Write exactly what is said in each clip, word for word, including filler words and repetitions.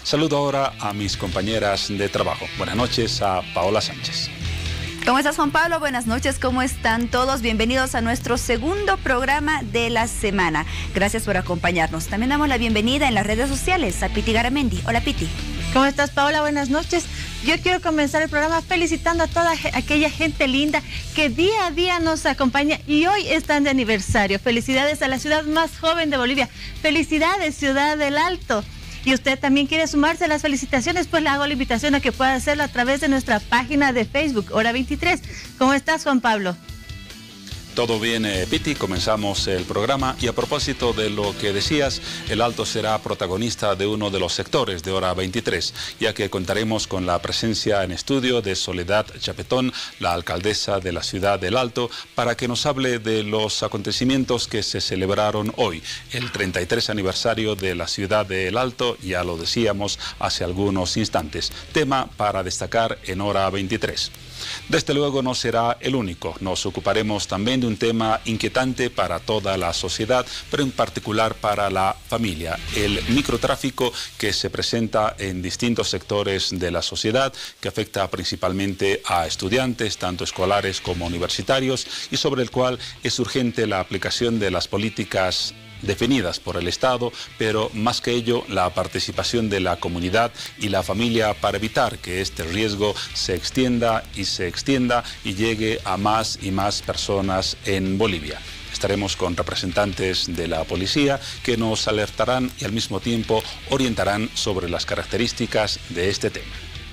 Saludo ahora a mis compañeras de trabajo. Buenas noches a Paola Sánchez. ¿Cómo estás, Juan Pablo? Buenas noches, ¿cómo están todos? Bienvenidos a nuestro segundo programa de la semana. Gracias por acompañarnos. También damos la bienvenida en las redes sociales a Piti Garamendi. Hola, Piti. ¿Cómo estás, Paola? Buenas noches. Yo quiero comenzar el programa felicitando a toda aquella gente linda que día a día nos acompaña y hoy están de aniversario. Felicidades a la ciudad más joven de Bolivia. Felicidades, Ciudad del Alto. Y usted también quiere sumarse a las felicitaciones, pues le hago la invitación a que pueda hacerlo a través de nuestra página de Facebook, Hora veintitrés. ¿Cómo estás, Juan Pablo? Todo bien, eh, Piti, comenzamos el programa y a propósito de lo que decías, el Alto será protagonista de uno de los sectores de Hora veintitrés, ya que contaremos con la presencia en estudio de Soledad Chapetón, la alcaldesa de la ciudad del Alto, para que nos hable de los acontecimientos que se celebraron hoy, el treinta y tres aniversario de la ciudad del Alto, ya lo decíamos hace algunos instantes, tema para destacar en Hora veintitrés. Desde luego no será el único, nos ocuparemos también de un tema inquietante para toda la sociedad, pero en particular para la familia, el microtráfico que se presenta en distintos sectores de la sociedad, que afecta principalmente a estudiantes, tanto escolares como universitarios, y sobre el cual es urgente la aplicación de las políticas definidas por el Estado, pero más que ello, la participación de la comunidad y la familia para evitar que este riesgo se extienda y se extienda y llegue a más y más personas en Bolivia. Estaremos con representantes de la policía que nos alertarán y al mismo tiempo orientarán sobre las características de este tema.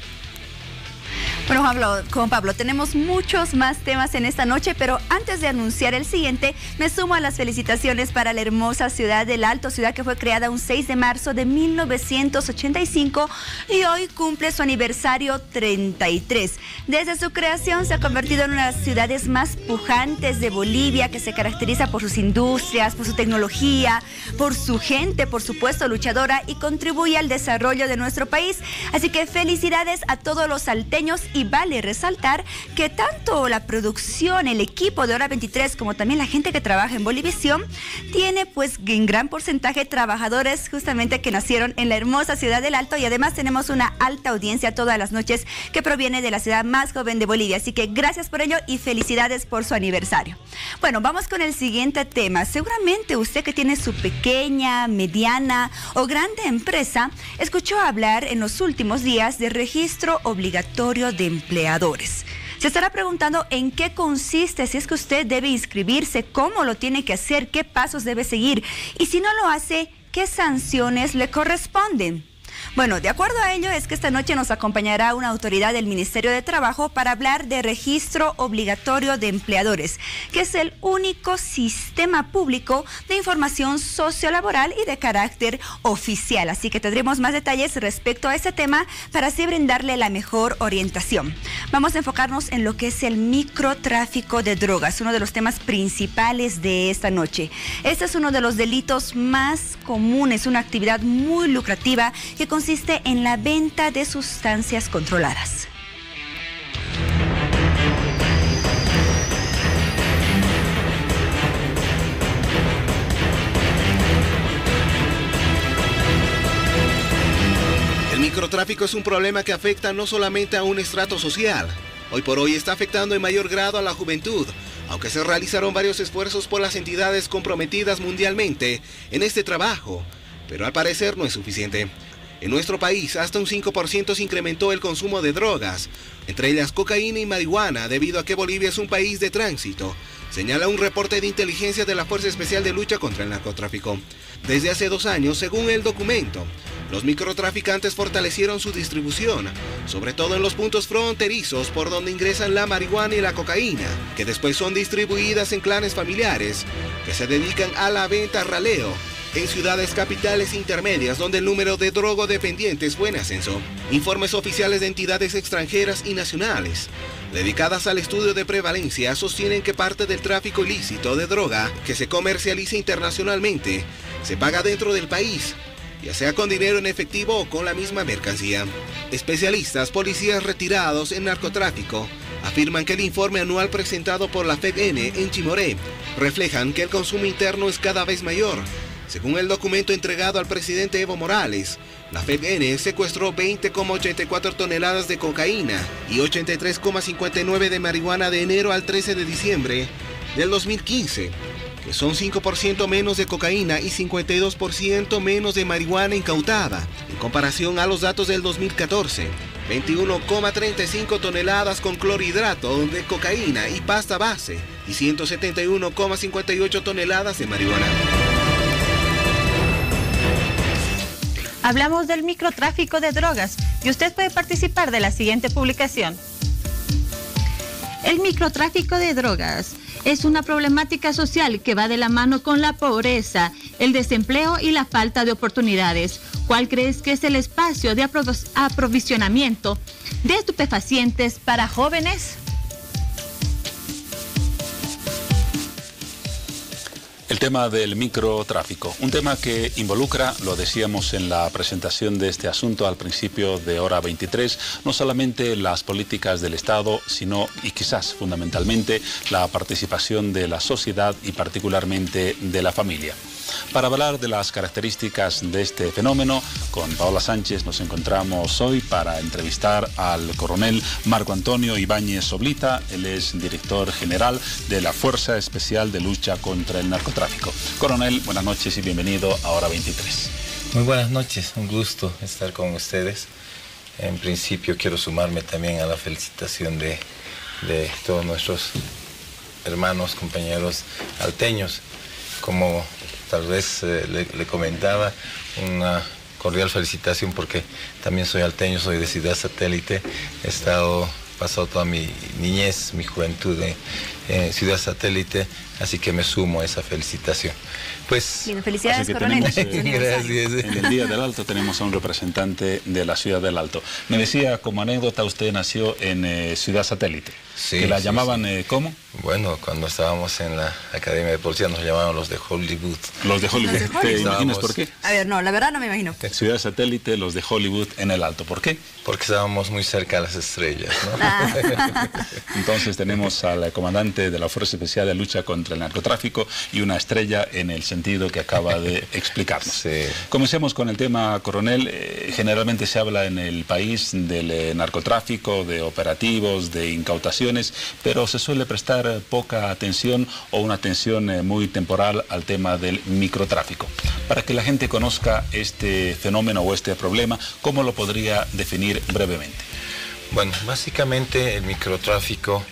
Bueno, Juan Pablo, Juan Pablo, tenemos muchos más temas en esta noche, pero antes de anunciar el siguiente, me sumo a las felicitaciones para la hermosa ciudad del Alto, ciudad que fue creada un seis de marzo de mil novecientos ochenta y cinco y hoy cumple su aniversario treinta y tres. Desde su creación se ha convertido en una de las ciudades más pujantes de Bolivia, que se caracteriza por sus industrias, por su tecnología, por su gente, por supuesto, luchadora, y contribuye al desarrollo de nuestro país. Así que felicidades a todos los salteños. Y vale resaltar que tanto la producción, el equipo de Hora veintitrés, como también la gente que trabaja en Bolivisión, tiene pues en gran porcentaje trabajadores justamente que nacieron en la hermosa ciudad del Alto, y además tenemos una alta audiencia todas las noches que proviene de la ciudad más joven de Bolivia. Así que gracias por ello y felicidades por su aniversario. Bueno, vamos con el siguiente tema. Seguramente usted que tiene su pequeña, mediana o grande empresa, escuchó hablar en los últimos días de registro obligatorio de empleadores. Se estará preguntando en qué consiste, si es que usted debe inscribirse, cómo lo tiene que hacer, qué pasos debe seguir y si no lo hace, qué sanciones le corresponden. Bueno, de acuerdo a ello es que esta noche nos acompañará una autoridad del Ministerio de Trabajo para hablar de registro obligatorio de empleadores, que es el único sistema público de información sociolaboral y de carácter oficial. Así que tendremos más detalles respecto a este tema para así brindarle la mejor orientación. Vamos a enfocarnos en lo que es el microtráfico de drogas, uno de los temas principales de esta noche. Este es uno de los delitos más comunes, una actividad muy lucrativa que consiste en la venta de sustancias controladas. El microtráfico es un problema que afecta no solamente a un estrato social. Hoy por hoy está afectando en mayor grado a la juventud, aunque se realizaron varios esfuerzos por las entidades comprometidas mundialmente en este trabajo, pero al parecer no es suficiente. En nuestro país, hasta un cinco por ciento se incrementó el consumo de drogas, entre ellas cocaína y marihuana, debido a que Bolivia es un país de tránsito, señala un reporte de inteligencia de la Fuerza Especial de Lucha contra el Narcotráfico. Desde hace dos años, según el documento, los microtraficantes fortalecieron su distribución, sobre todo en los puntos fronterizos por donde ingresan la marihuana y la cocaína, que después son distribuidas en clanes familiares que se dedican a la venta a raleo, en ciudades capitales intermedias donde el número de drogodependientes fue en ascenso. Informes oficiales de entidades extranjeras y nacionales dedicadas al estudio de prevalencia sostienen que parte del tráfico ilícito de droga que se comercializa internacionalmente se paga dentro del país, ya sea con dinero en efectivo o con la misma mercancía. Especialistas, policías retirados en narcotráfico, afirman que el informe anual presentado por la F E D N en Chimoré reflejan que el consumo interno es cada vez mayor, Según el documento entregado al presidente Evo Morales, la F E B N secuestró veinte coma ochenta y cuatro toneladas de cocaína y ochenta y tres coma cincuenta y nueve de marihuana de enero al trece de diciembre del dos mil quince, que son cinco por ciento menos de cocaína y cincuenta y dos por ciento menos de marihuana incautada, en comparación a los datos del dos mil catorce. veintiuno coma treinta y cinco toneladas con clorhidrato de cocaína y pasta base y ciento setenta y uno coma cincuenta y ocho toneladas de marihuana. Hablamos del microtráfico de drogas y usted puede participar de la siguiente publicación. El microtráfico de drogas es una problemática social que va de la mano con la pobreza, el desempleo y la falta de oportunidades. ¿Cuál crees que es el espacio de aprov- aprovisionamiento de estupefacientes para jóvenes? El tema del microtráfico, un tema que involucra, lo decíamos en la presentación de este asunto al principio de hora veintitrés, no solamente las políticas del Estado, sino y quizás fundamentalmente la participación de la sociedad y particularmente de la familia. Para hablar de las características de este fenómeno, con Paola Sánchez nos encontramos hoy para entrevistar al coronel Marco Antonio Ibáñez Oblita. Él es director general de la Fuerza Especial de Lucha contra el Narcotráfico. Coronel, buenas noches y bienvenido a Hora veintitrés. Muy buenas noches, un gusto estar con ustedes. En principio quiero sumarme también a la felicitación de, de todos nuestros hermanos, compañeros alteños. Como tal vez eh, le, le comentaba, una cordial felicitación porque también soy alteño, soy de Ciudad Satélite. He estado, pasado toda mi niñez, mi juventud en eh, Ciudad Satélite, así que me sumo a esa felicitación. Pues, Bien, felicidades, que coronel. tenemos, eh, en el Día del Alto tenemos a un representante de la Ciudad del Alto. Me decía, como anécdota, usted nació en eh, Ciudad Satélite, sí, que la sí, llamaban, sí. Eh, ¿cómo? Bueno, cuando estábamos en la Academia de Policía nos llamaban los de Hollywood. Los de Hollywood. Los de ¿Te Hollywood. imaginas por qué? A ver, no, la verdad no me imagino. Ciudad Satélite, los de Hollywood en el Alto. ¿Por qué? Porque estábamos muy cerca a las estrellas, ¿no? Ah. Entonces tenemos al comandante de la Fuerza Especial de Lucha contra el Narcotráfico y una estrella en el sentido que acaba de explicarnos. Sí. Comencemos con el tema, coronel. Eh, generalmente se habla en el país del eh, narcotráfico, de operativos, de incautaciones, pero se suele prestar poca atención o una atención eh, muy temporal al tema del microtráfico. Para que la gente conozca este fenómeno o este problema, ¿cómo lo podría definir brevemente? Bueno, básicamente el microtráfico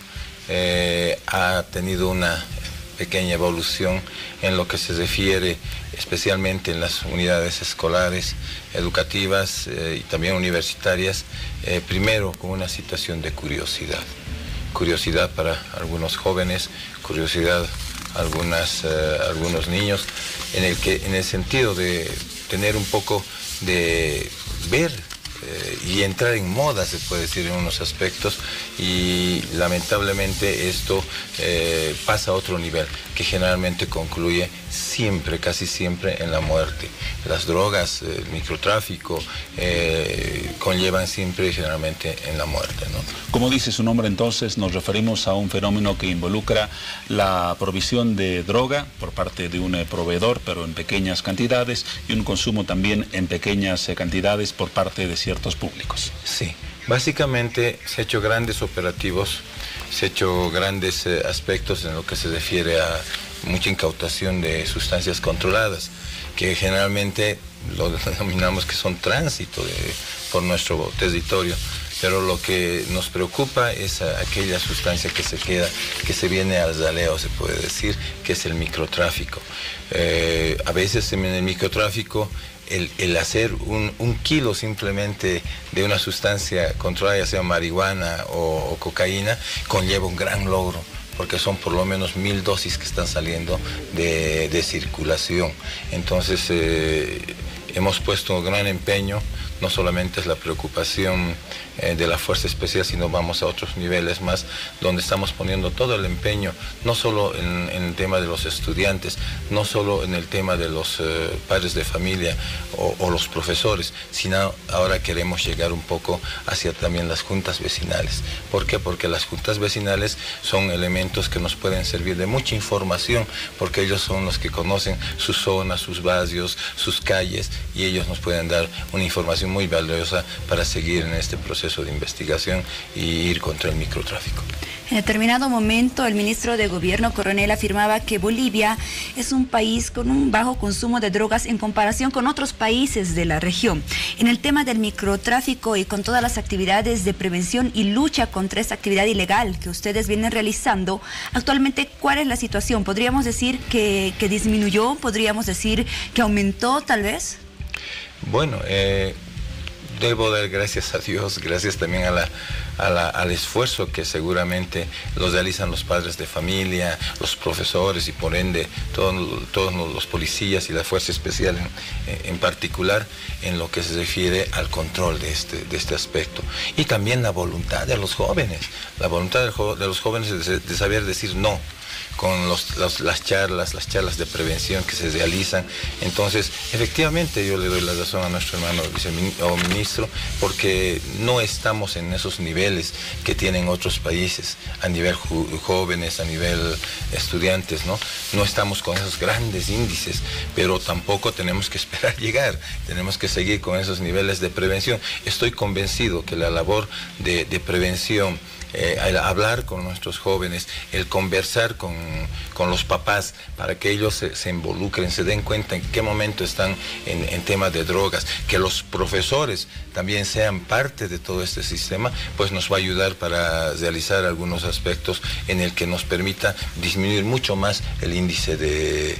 eh, ha tenido una pequeña evolución en lo que se refiere especialmente en las unidades escolares, educativas eh, y también universitarias, eh, primero con una situación de curiosidad. Curiosidad para algunos jóvenes, curiosidad algunas, eh, algunos niños, en el, que, en el sentido de tener un poco de ver eh, y entrar en moda, se puede decir, en unos aspectos, y lamentablemente esto eh, pasa a otro nivel, que generalmente concluye siempre, casi siempre en la muerte. Las drogas, el microtráfico, eh, conllevan siempre generalmente en la muerte, ¿no? Como dice su nombre, entonces nos referimos a un fenómeno que involucra la provisión de droga por parte de un eh, proveedor, pero en pequeñas cantidades, y un consumo también en pequeñas eh, cantidades por parte de ciertos públicos. Sí, básicamente se han hecho grandes operativos, se han hecho grandes eh, aspectos en lo que se refiere a mucha incautación de sustancias controladas, que generalmente lo denominamos que son tránsito de, por nuestro territorio, pero lo que nos preocupa es a, aquella sustancia que se queda, que se viene al raleo, se puede decir, que es el microtráfico. Eh, a veces en el microtráfico el, el hacer un, un kilo simplemente de una sustancia controlada, ya sea marihuana o, o cocaína, conlleva un gran logro, porque son por lo menos mil dosis que están saliendo de, de circulación. Entonces eh, hemos puesto gran empeño no solamente es la preocupación eh, de la Fuerza Especial, sino vamos a otros niveles más, donde estamos poniendo todo el empeño, no solo en, en el tema de los estudiantes, no solo en el tema de los eh, padres de familia o, o los profesores, sino ahora queremos llegar un poco hacia también las juntas vecinales. ¿Por qué? Porque las juntas vecinales son elementos que nos pueden servir de mucha información, porque ellos son los que conocen sus zonas, sus barrios, sus calles, y ellos nos pueden dar una información muy valiosa para seguir en este proceso de investigación y ir contra el microtráfico. En determinado momento, el ministro de Gobierno, Coronel, afirmaba que Bolivia es un país con un bajo consumo de drogas en comparación con otros países de la región. En el tema del microtráfico y con todas las actividades de prevención y lucha contra esta actividad ilegal que ustedes vienen realizando, actualmente, ¿cuál es la situación? ¿Podríamos decir que, que disminuyó? ¿Podríamos decir que aumentó, tal vez? Bueno, eh, debo dar gracias a Dios, gracias también a la, a la, al esfuerzo que seguramente los realizan los padres de familia, los profesores y por ende todos, todos los policías y la Fuerza Especial en, en particular, en lo que se refiere al control de este, de este aspecto. Y también la voluntad de los jóvenes, la voluntad de los jóvenes de, de saber decir no, con los, los, las charlas, las charlas de prevención que se realizan. Entonces, efectivamente, yo le doy la razón a nuestro hermano viceministro, porque no estamos en esos niveles que tienen otros países, a nivel jóvenes, a nivel estudiantes, ¿no? No estamos con esos grandes índices, pero tampoco tenemos que esperar llegar, tenemos que seguir con esos niveles de prevención. Estoy convencido que la labor de, de prevención, Eh, el hablar con nuestros jóvenes, el conversar con, con los papás para que ellos se, se involucren, se den cuenta en qué momento están en, en temas de drogas, que los profesores también sean parte de todo este sistema, pues nos va a ayudar para realizar algunos aspectos en el que nos permita disminuir mucho más el índice de,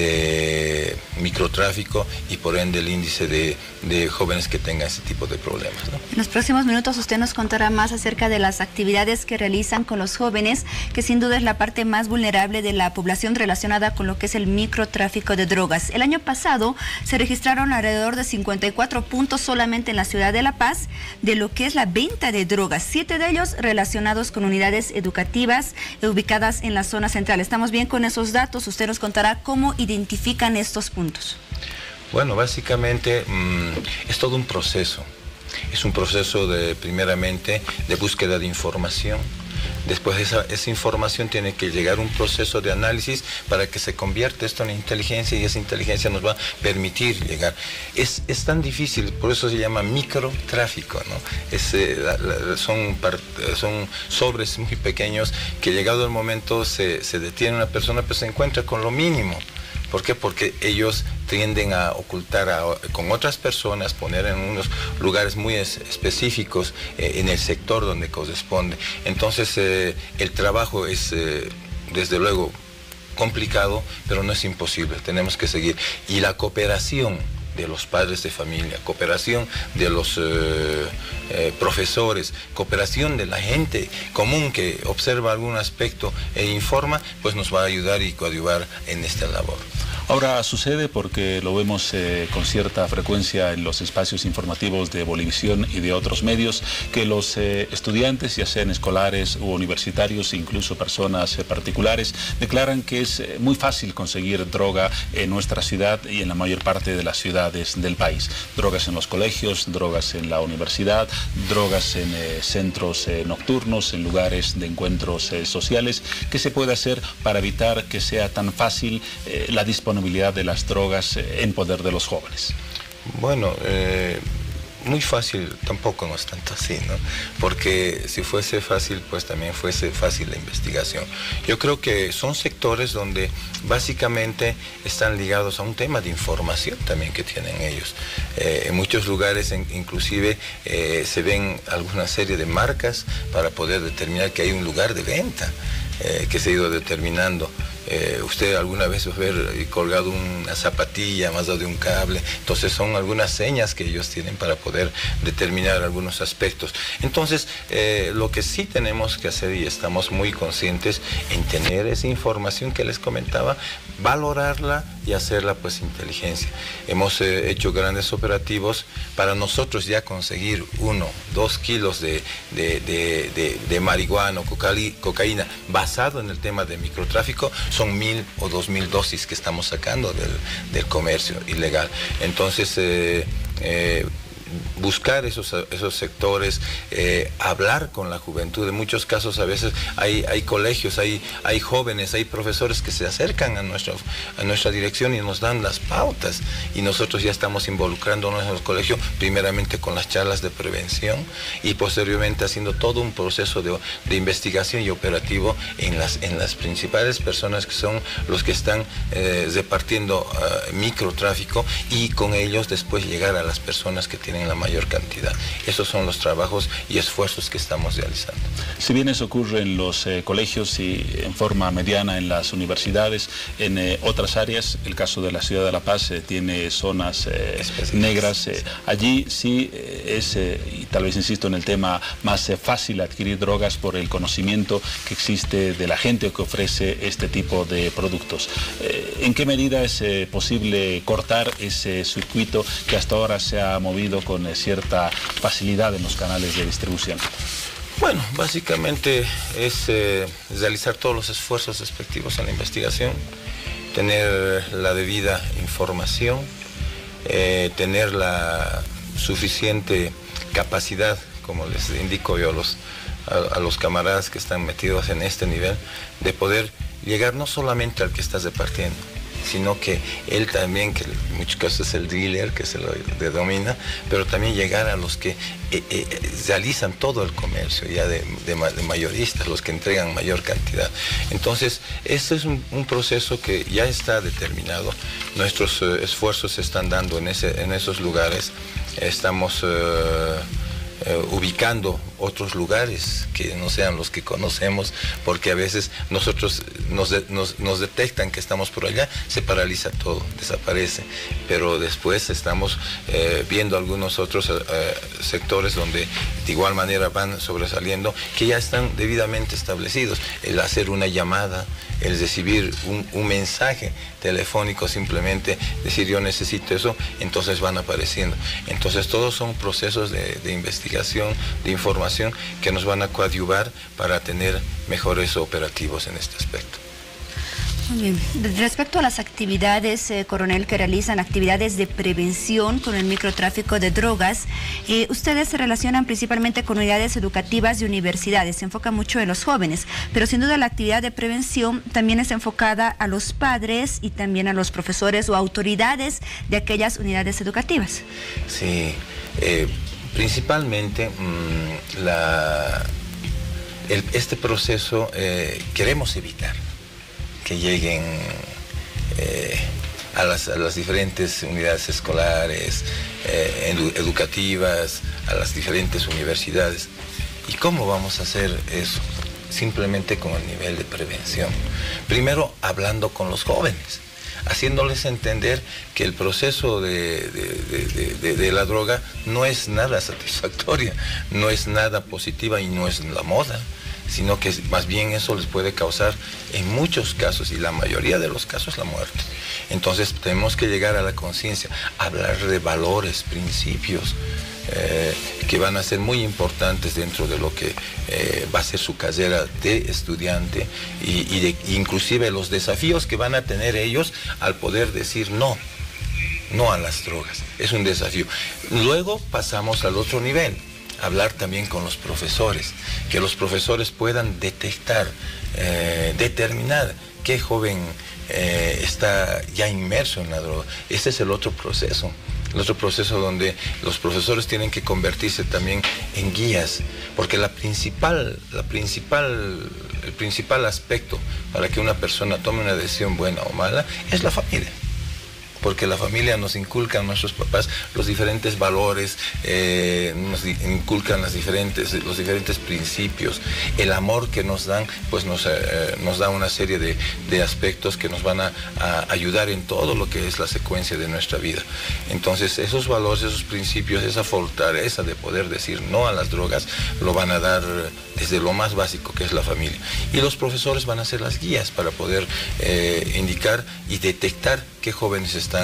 de microtráfico y por ende el índice de, de jóvenes que tengan ese tipo de problemas, ¿no? En los próximos minutos usted nos contará más acerca de las actividades que realizan con los jóvenes, que sin duda es la parte más vulnerable de la población relacionada con lo que es el microtráfico de drogas. El año pasado se registraron alrededor de cincuenta y cuatro puntos solamente en la ciudad de La Paz de lo que es la venta de drogas, siete de ellos relacionados con unidades educativas ubicadas en la zona central. ¿Estamos bien con esos datos? Usted nos contará cómo identifican estos puntos. Bueno, básicamente mmm, es todo un proceso. Es un proceso de, primeramente, de búsqueda de información. Después esa, esa información tiene que llegar a un proceso de análisis para que se convierta esto en inteligencia, y esa inteligencia nos va a permitir llegar. Es, es tan difícil, por eso se llama microtráfico, ¿no? Es, eh, la, la, son, son sobres muy pequeños que llegado el momento se, se detiene una persona, pero se encuentra con lo mínimo. ¿Por qué? Porque ellos tienden a ocultar a, con otras personas, poner en unos lugares muy es, específicos eh, en el sector donde corresponde. Entonces eh, el trabajo es eh, desde luego complicado, pero no es imposible, tenemos que seguir. Y la cooperación de los padres de familia, cooperación de los eh, eh, profesores, cooperación de la gente común que observa algún aspecto e informa, pues nos va a ayudar y coadyuvar en esta labor. Ahora sucede, porque lo vemos eh, con cierta frecuencia en los espacios informativos de Bolivisión y de otros medios, que los eh, estudiantes, ya sean escolares u universitarios, incluso personas eh, particulares, declaran que es eh, muy fácil conseguir droga en nuestra ciudad y en la mayor parte de las ciudades del país. Drogas en los colegios, drogas en la universidad, drogas en eh, centros eh, nocturnos, en lugares de encuentros eh, sociales. ¿Qué se puede hacer para evitar que sea tan fácil eh, la disponibilidad de las drogas en poder de los jóvenes? Bueno, eh, muy fácil tampoco no es tanto así, ¿no? Porque si fuese fácil, pues también fuese fácil la investigación. Yo creo que son sectores donde básicamente están ligados a un tema de información también que tienen ellos. Eh, en muchos lugares en, inclusive eh, se ven alguna serie de marcas para poder determinar que hay un lugar de venta eh, que se ha ido determinando. Eh, usted alguna vez va a ver colgado una zapatilla más de un cable, entonces son algunas señas que ellos tienen para poder determinar algunos aspectos. Entonces eh, lo que sí tenemos que hacer, y estamos muy conscientes en tener esa información que les comentaba, valorarla, y hacerla pues inteligencia. Hemos eh, hecho grandes operativos para nosotros ya conseguir uno, dos kilos de, de, de, de, de marihuana o cocaína basado en el tema de microtráfico, son mil o dos mil dosis que estamos sacando del, del comercio ilegal. Entonces, eh, eh, buscar esos, esos sectores, eh, hablar con la juventud. En muchos casos a veces hay, hay colegios, hay, hay jóvenes, hay profesores que se acercan a, nuestro, a nuestra dirección y nos dan las pautas, y nosotros ya estamos involucrándonos en los colegios, primeramente con las charlas de prevención y posteriormente haciendo todo un proceso de, de investigación y operativo en las, en las principales personas que son los que están eh, repartiendo uh, microtráfico, y con ellos después llegar a las personas que tienen en la mayor cantidad. Esos son los trabajos y esfuerzos que estamos realizando. Si bien eso ocurre en los eh, colegios y en forma mediana en las universidades, en eh, otras áreas, el caso de la ciudad de La Paz eh, tiene zonas eh, negras. Eh, allí sí eh, es, eh, y tal vez insisto en el tema, más eh, fácil adquirir drogas por el conocimiento que existe de la gente que ofrece este tipo de productos. Eh, ¿En qué medida es eh, posible cortar ese circuito que hasta ahora se ha movido con con cierta facilidad en los canales de distribución? Bueno, básicamente es eh, realizar todos los esfuerzos respectivos en la investigación, tener la debida información, eh, tener la suficiente capacidad, como les indico yo a los, a, a los camaradas que están metidos en este nivel, de poder llegar no solamente al que estás repartiendo, sino que él también, que en muchos casos es el dealer, que se lo denomina, pero también llegar a los que eh, eh, realizan todo el comercio, ya de, de, de mayoristas, los que entregan mayor cantidad. Entonces, este es un, un proceso que ya está determinado. Nuestros eh, esfuerzos se están dando en, ese, en esos lugares. Estamos eh, Eh, ubicando otros lugares que no sean los que conocemos, porque a veces nosotros nos, de, nos, nos detectan que estamos por allá, se paraliza todo, desaparece, pero después estamos eh, viendo algunos otros eh, sectores donde de igual manera van sobresaliendo, que ya están debidamente establecidos. El hacer una llamada, el recibir un, un mensaje telefónico, simplemente decir yo necesito eso, entonces van apareciendo. Entonces todos son procesos de, de investigación, de información, que nos van a coadyuvar para tener mejores operativos en este aspecto. Muy bien. Respecto a las actividades, eh, coronel, que realizan actividades de prevención con el microtráfico de drogas, eh, ustedes se relacionan principalmente con unidades educativas y universidades, se enfoca mucho en los jóvenes, pero sin duda la actividad de prevención también es enfocada a los padres y también a los profesores o autoridades de aquellas unidades educativas. Sí, eh, principalmente mmm, la, el, este proceso eh, queremos evitar que lleguen eh, a, las, a las diferentes unidades escolares, eh, edu educativas, a las diferentes universidades. ¿Y cómo vamos a hacer eso? Simplemente con el nivel de prevención. Primero, hablando con los jóvenes, haciéndoles entender que el proceso de, de, de, de, de la droga no es nada satisfactoria, no es nada positiva y no es la moda, sino que más bien eso les puede causar en muchos casos, y la mayoría de los casos, la muerte. Entonces tenemos que llegar a la conciencia, hablar de valores, principios, eh, que van a ser muy importantes dentro de lo que eh, va a ser su carrera de estudiante, y, y de, inclusive los desafíos que van a tener ellos al poder decir no, no a las drogas. Es un desafío. Luego pasamos al otro nivel, hablar también con los profesores, que los profesores puedan detectar, eh, determinar qué joven eh, está ya inmerso en la droga. Este es el otro proceso, el otro proceso donde los profesores tienen que convertirse también en guías, porque la principal, la principal, el principal aspecto para que una persona tome una decisión buena o mala es la familia. Porque la familia nos inculca a nuestros papás los diferentes valores, eh, nos inculcan las diferentes, los diferentes principios, el amor que nos dan, pues nos, eh, nos da una serie de, de aspectos que nos van a, a ayudar en todo lo que es la secuencia de nuestra vida. Entonces esos valores, esos principios, esa fortaleza de poder decir no a las drogas, lo van a dar desde lo más básico, que es la familia. Y los profesores van a ser las guías para poder eh, indicar y detectar qué jóvenes están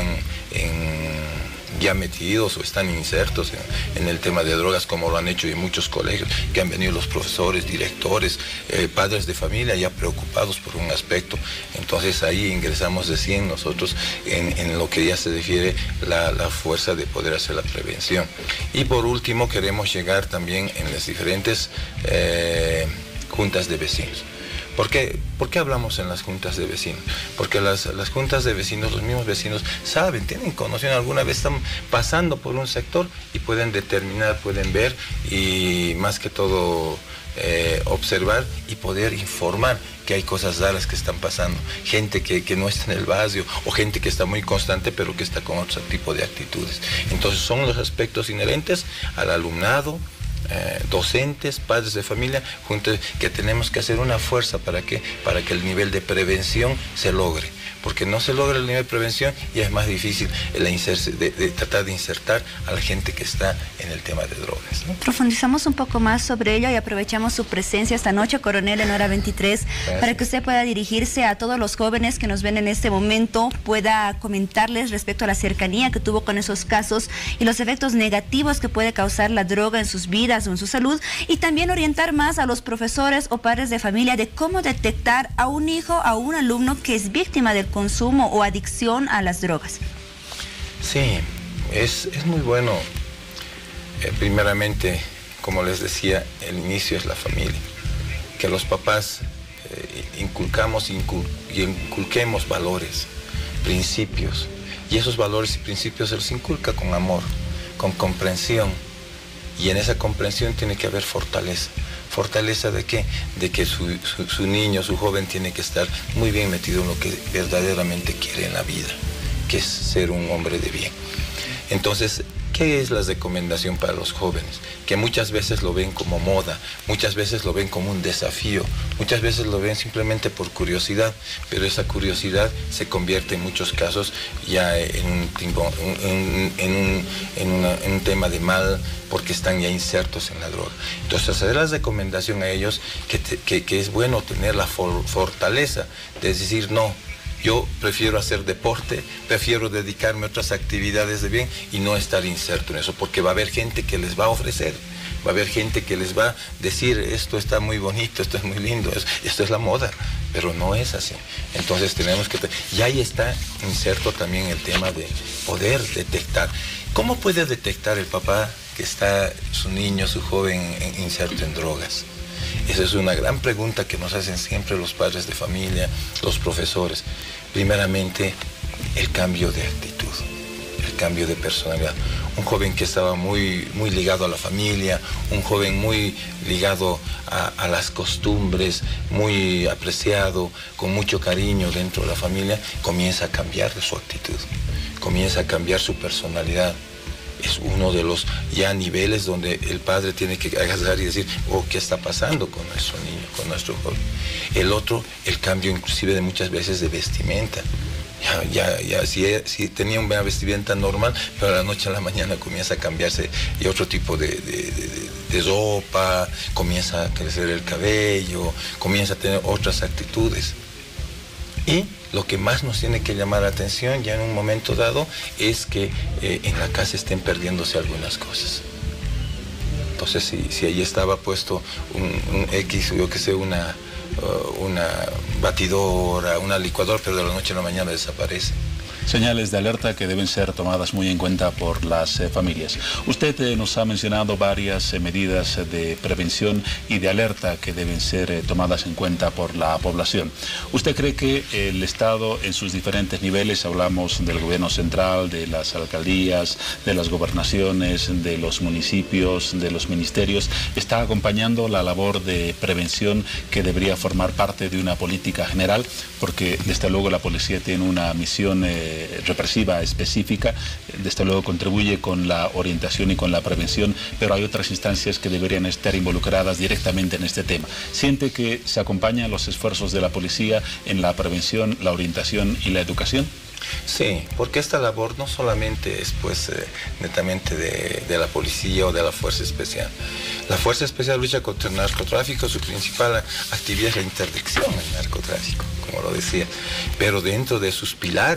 en, ya metidos o están insertos en, en el tema de drogas, como lo han hecho en muchos colegios, que han venido los profesores, directores, eh, padres de familia ya preocupados por un aspecto. Entonces ahí ingresamos de cien nosotros en, en lo que ya se refiere la, la fuerza de poder hacer la prevención. Y por último queremos llegar también en las diferentes eh, juntas de vecinos. ¿Por qué? ¿Por qué hablamos en las juntas de vecinos? Porque las, las juntas de vecinos, los mismos vecinos saben, tienen conocimiento, alguna vez están pasando por un sector y pueden determinar, pueden ver y más que todo eh, observar y poder informar que hay cosas raras que están pasando. Gente que, que no está en el barrio o gente que está muy constante pero que está con otro tipo de actitudes. Entonces son los aspectos inherentes al alumnado, Eh, docentes, padres de familia, juntos, que tenemos que hacer una fuerza para que, para que el nivel de prevención se logre. Porque no se logra el nivel de prevención y es más difícil la inserce, de, de tratar de insertar a la gente que está en el tema de drogas, ¿no? Profundizamos un poco más sobre ello y aprovechamos su presencia esta noche, coronel, en Hora veintitrés, Gracias. Para que usted pueda dirigirse a todos los jóvenes que nos ven en este momento, pueda comentarles respecto a la cercanía que tuvo con esos casos y los efectos negativos que puede causar la droga en sus vidas o en su salud, y también orientar más a los profesores o padres de familia de cómo detectar a un hijo, a un alumno que es víctima del consumo o adicción a las drogas. Sí, es, es muy bueno. Eh, primeramente, como les decía, el inicio es la familia. Que los papás eh, inculcamos incul y inculquemos valores, principios. Y esos valores y principios se los inculca con amor, con comprensión. Y en esa comprensión tiene que haber fortaleza. ¿Fortaleza de qué? De que su, su, su niño, su joven tiene que estar muy bien metido en lo que verdaderamente quiere en la vida, que es ser un hombre de bien. Entonces, ¿qué es la recomendación para los jóvenes? Que muchas veces lo ven como moda, muchas veces lo ven como un desafío, muchas veces lo ven simplemente por curiosidad, pero esa curiosidad se convierte en muchos casos ya en un, en, en un, en una, en un tema de mal, porque están ya insertos en la droga. Entonces, hacer la recomendación a ellos que, te, que, que es bueno tener la for, fortaleza de decir no. Yo prefiero hacer deporte, prefiero dedicarme a otras actividades de bien y no estar inserto en eso, porque va a haber gente que les va a ofrecer, va a haber gente que les va a decir esto está muy bonito, esto es muy lindo, esto es la moda, pero no es así. Entonces tenemos que... Y ahí está inserto también el tema de poder detectar. ¿Cómo puede detectar el papá que está su niño, su joven inserto en drogas? Esa es una gran pregunta que nos hacen siempre los padres de familia, los profesores. Primeramente, el cambio de actitud, el cambio de personalidad. Un joven que estaba muy, muy ligado a la familia, un joven muy ligado a, a las costumbres, muy apreciado, con mucho cariño dentro de la familia, comienza a cambiar su actitud, comienza a cambiar su personalidad. Es uno de los ya niveles donde el padre tiene que agarrar y decir, oh, ¿qué está pasando con nuestro niño, con nuestro joven? El otro, el cambio inclusive de muchas veces de vestimenta. Ya, ya, ya, si, si tenía una vestimenta normal, pero a la noche a la mañana comienza a cambiarse y otro tipo de, de, de, de ropa, comienza a crecer el cabello, comienza a tener otras actitudes. Y lo que más nos tiene que llamar la atención ya en un momento dado es que eh, en la casa estén perdiéndose algunas cosas. Entonces, si, si ahí estaba puesto un, un X, yo que sé, una, uh, una batidora, una licuadora, pero de la noche a la mañana desaparece. Señales de alerta que deben ser tomadas muy en cuenta por las eh, familias. Usted eh, nos ha mencionado varias eh, medidas eh, de prevención y de alerta que deben ser eh, tomadas en cuenta por la población. ¿Usted cree que el Estado en sus diferentes niveles, hablamos del gobierno central, de las alcaldías, de las gobernaciones, de los municipios, de los ministerios, está acompañando la labor de prevención que debería formar parte de una política general? Porque desde luego la policía tiene una misión eh, represiva específica, desde luego contribuye con la orientación y con la prevención, pero hay otras instancias que deberían estar involucradas directamente en este tema. ¿Siente que se acompañan los esfuerzos de la policía en la prevención, la orientación y la educación? Sí, porque esta labor no solamente es pues eh, netamente de, de la policía o de la Fuerza Especial. La Fuerza Especial lucha contra el narcotráfico, su principal actividad es la interdicción del narcotráfico, como lo decía, pero dentro de sus pilares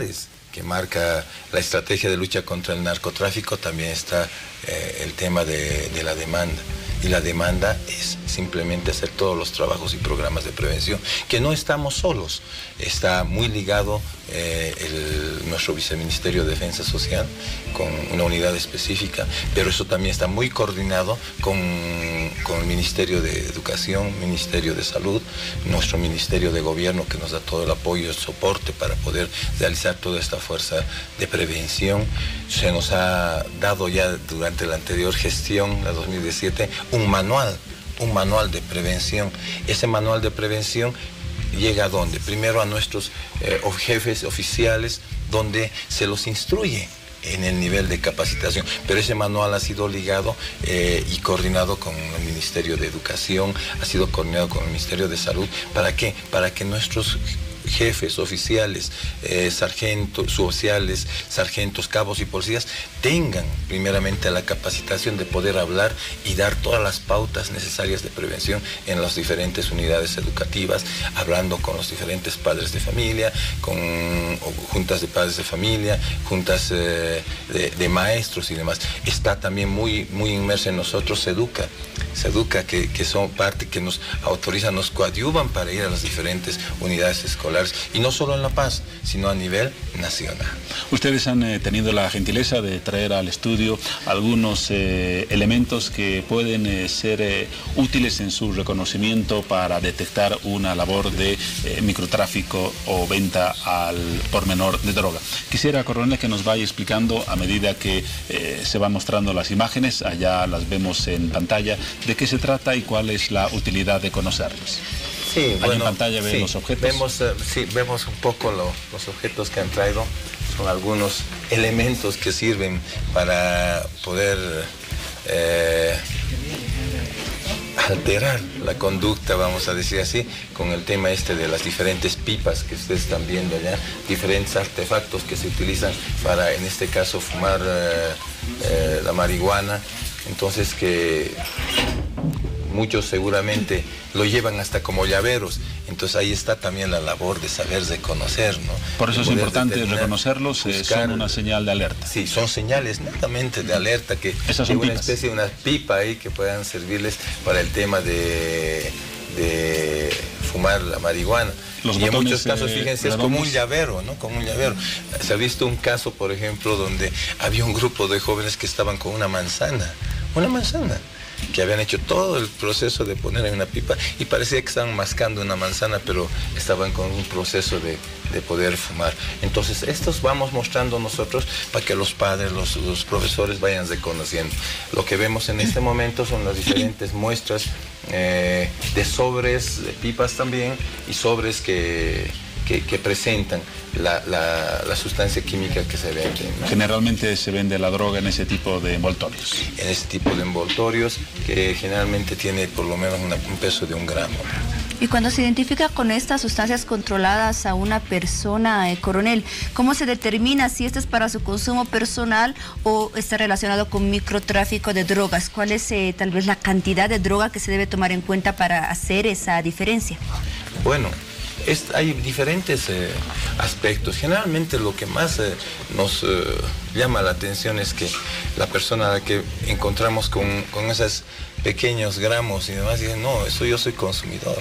que marca la estrategia de lucha contra el narcotráfico, también está eh, el tema de, de la demanda. Y la demanda es simplemente hacer todos los trabajos y programas de prevención, que no estamos solos. Está muy ligado eh, el, nuestro Viceministerio de Defensa Social con una unidad específica, pero eso también está muy coordinado con, con el Ministerio de Educación, Ministerio de Salud, nuestro Ministerio de Gobierno, que nos da todo el apoyo y el soporte para poder realizar toda esta fuerza de prevención. Se nos ha dado ya durante la anterior gestión, la dos mil diecisiete, un manual, un manual de prevención. Ese manual de prevención llega a dónde? Primero a nuestros eh, jefes oficiales, donde se los instruye en el nivel de capacitación, pero ese manual ha sido ligado eh, y coordinado con el Ministerio de Educación, ha sido coordinado con el Ministerio de Salud. ¿Para qué? Para que nuestros jefes, oficiales, eh, sargentos, suboficiales, sargentos, cabos y policías tengan primeramente la capacitación de poder hablar y dar todas las pautas necesarias de prevención en las diferentes unidades educativas, hablando con los diferentes padres de familia, con juntas de padres de familia, juntas eh, de, de maestros y demás. Está también muy, muy inmersa en nosotros SEDUCA, SEDUCA que, que son parte que nos autorizan, nos coadyuvan para ir a las diferentes unidades escolares, y no solo en La Paz, sino a nivel nacional. Ustedes han eh, tenido la gentileza de traer al estudio algunos eh, elementos que pueden eh, ser eh, útiles en su reconocimiento para detectar una labor de eh, microtráfico o venta al por menor de droga. Quisiera, coronel, que nos vaya explicando a medida que eh, se van mostrando las imágenes, allá las vemos en pantalla, de qué se trata y cuál es la utilidad de conocerlos. Sí, bueno, en pantalla ven sí, los objetos. Vemos, uh, sí, vemos un poco lo, los objetos que han traído. Son algunos elementos que sirven para poder eh, alterar la conducta, vamos a decir así, con el tema este de las diferentes pipas que ustedes están viendo allá, diferentes artefactos que se utilizan para, en este caso, fumar eh, eh, la marihuana. Entonces que muchos seguramente lo llevan hasta como llaveros, entonces ahí está también la labor de saber reconocer, ¿no? Por eso es importante reconocerlos, buscar, son una señal de alerta. Sí, son señales netamente de alerta, que esas hay son una pipas. especie de una pipa ahí que puedan servirles para el tema de, de fumar la marihuana. Los y en botones, muchos casos, eh, fíjense, es como un llavero, ¿no? Como un llavero. Se ha visto un caso, por ejemplo, donde había un grupo de jóvenes que estaban con una manzana, una manzana, que habían hecho todo el proceso de poner en una pipa y parecía que estaban mascando una manzana, pero estaban con un proceso de, de poder fumar. Entonces, estos vamos mostrando nosotros para que los padres, los, los profesores vayan reconociendo. Lo que vemos en este momento son las diferentes muestras eh, de sobres, de pipas también, y sobres que, que, que presentan La, la, la sustancia química que se vende, ¿no? Generalmente se vende la droga en ese tipo de envoltorios. En ese tipo de envoltorios que generalmente tiene por lo menos una, un peso de un gramo. Y cuando se identifica con estas sustancias controladas a una persona, eh, coronel, ¿cómo se determina si esto es para su consumo personal o está relacionado con microtráfico de drogas? ¿Cuál es eh, tal vez la cantidad de droga que se debe tomar en cuenta para hacer esa diferencia? Bueno, Es, hay diferentes eh, aspectos. Generalmente lo que más eh, nos eh, llama la atención es que la persona a la que encontramos con, con esos pequeños gramos y demás dice, no, eso yo soy consumidor,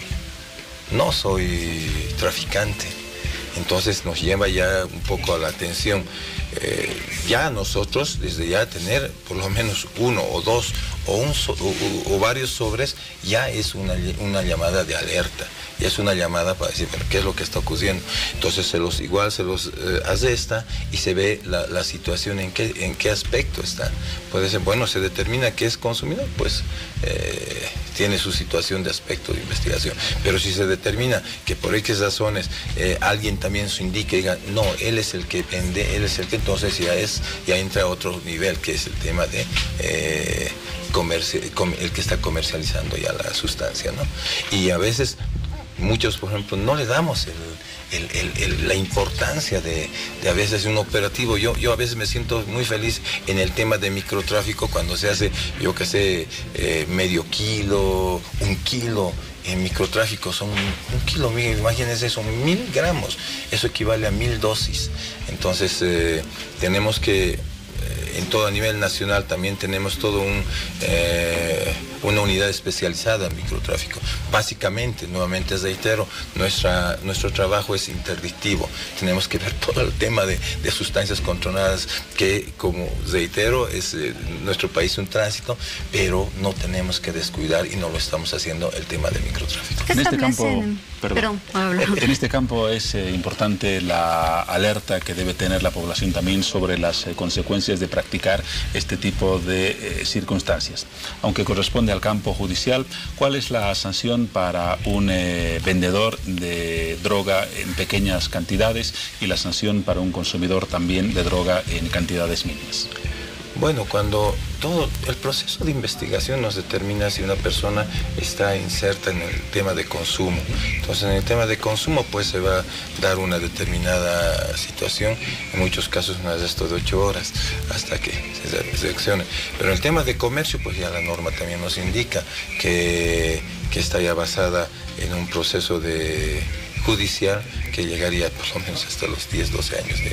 no soy traficante. Entonces nos lleva ya un poco a la atención. Eh, ya nosotros, desde ya tener por lo menos uno o dos o, un so, o, o varios sobres, ya es una, una llamada de alerta, ya es una llamada para decir, pero ¿qué es lo que está ocurriendo? Entonces se los, igual se los eh, asesta y se ve la, la situación en qué, en qué aspecto está. Puede ser, bueno, se determina que es consumidor, pues eh, tiene su situación de aspecto de investigación. Pero si se determina que por X razones eh, alguien también se indique y diga, no, él es el que vende, él es el que, entonces ya es, ya entra a otro nivel, que es el tema de eh, comerci com el que está comercializando ya la sustancia, ¿no? Y a veces muchos, por ejemplo, no le damos el, el, el, el, la importancia de, de a veces un operativo. Yo, yo a veces me siento muy feliz en el tema de microtráfico cuando se hace, yo que sé, eh, medio kilo, un kilo. En microtráfico son un kilo, imagínense, son mil gramos, eso equivale a mil dosis. Entonces eh, tenemos que, eh, en todo a nivel nacional también tenemos todo un, eh, una unidad especializada en microtráfico. Básicamente, nuevamente reitero, nuestra, nuestro trabajo es interdictivo. Tenemos que ver todo el tema de, de sustancias controladas, que como reitero, es eh, nuestro país un tránsito, pero no tenemos que descuidar, y no lo estamos haciendo, el tema de microtráfico. En este campo, perdón, perdón, en este campo es eh, importante la alerta que debe tener la población también sobre las eh, consecuencias de practicar este tipo de eh, circunstancias. Aunque corresponde al campo judicial, ¿cuál es la sanción para un eh, vendedor de droga en pequeñas cantidades y la sanción para un consumidor también de droga en cantidades mínimas? Bueno, cuando todo el proceso de investigación nos determina si una persona está inserta en el tema de consumo. Entonces, en el tema de consumo, pues se va a dar una determinada situación, en muchos casos un arresto de ocho horas hasta que se seleccione. Pero en el tema de comercio, pues ya la norma también nos indica que, que está ya basada en un proceso de judicial que llegaría por lo menos hasta los diez, doce años de,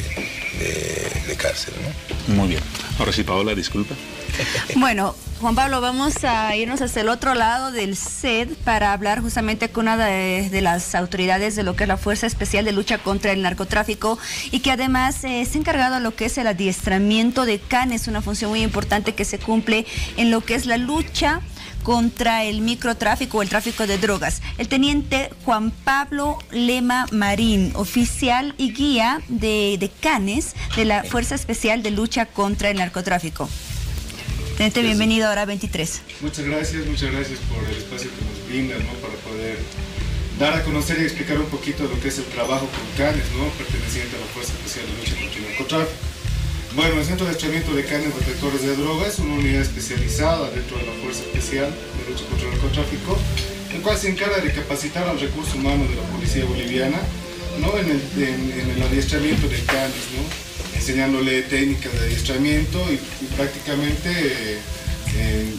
de, de cárcel, ¿no? Muy bien. Ahora sí, Paola, disculpa. Bueno, Juan Pablo, vamos a irnos hacia el otro lado del C E D para hablar justamente con una de, de las autoridades de lo que es la Fuerza Especial de Lucha contra el Narcotráfico, y que además eh, se ha encargado de lo que es el adiestramiento de canes, una función muy importante que se cumple en lo que es la lucha contra el microtráfico o el tráfico de drogas. El teniente Juan Pablo Lema Marín, oficial y guía de, de canes de la Fuerza Especial de Lucha contra el Narcotráfico. Teniente, bienvenido a Hora veintitrés. Muchas gracias, muchas gracias por el espacio que nos brindan, ¿no?, para poder dar a conocer y explicar un poquito lo que es el trabajo con canes, ¿no?, perteneciente a la Fuerza Especial de Lucha contra el Narcotráfico. Bueno, el Centro de Adiestramiento de Canes Detectores de Drogas es una unidad especializada dentro de la Fuerza Especial de Lucha contra el Narcotráfico, el cual se encarga de capacitar al recurso humano de la Policía Boliviana, ¿no?, en el, en, en el adiestramiento de canes, ¿no?, enseñándole técnicas de adiestramiento y, y prácticamente eh, eh,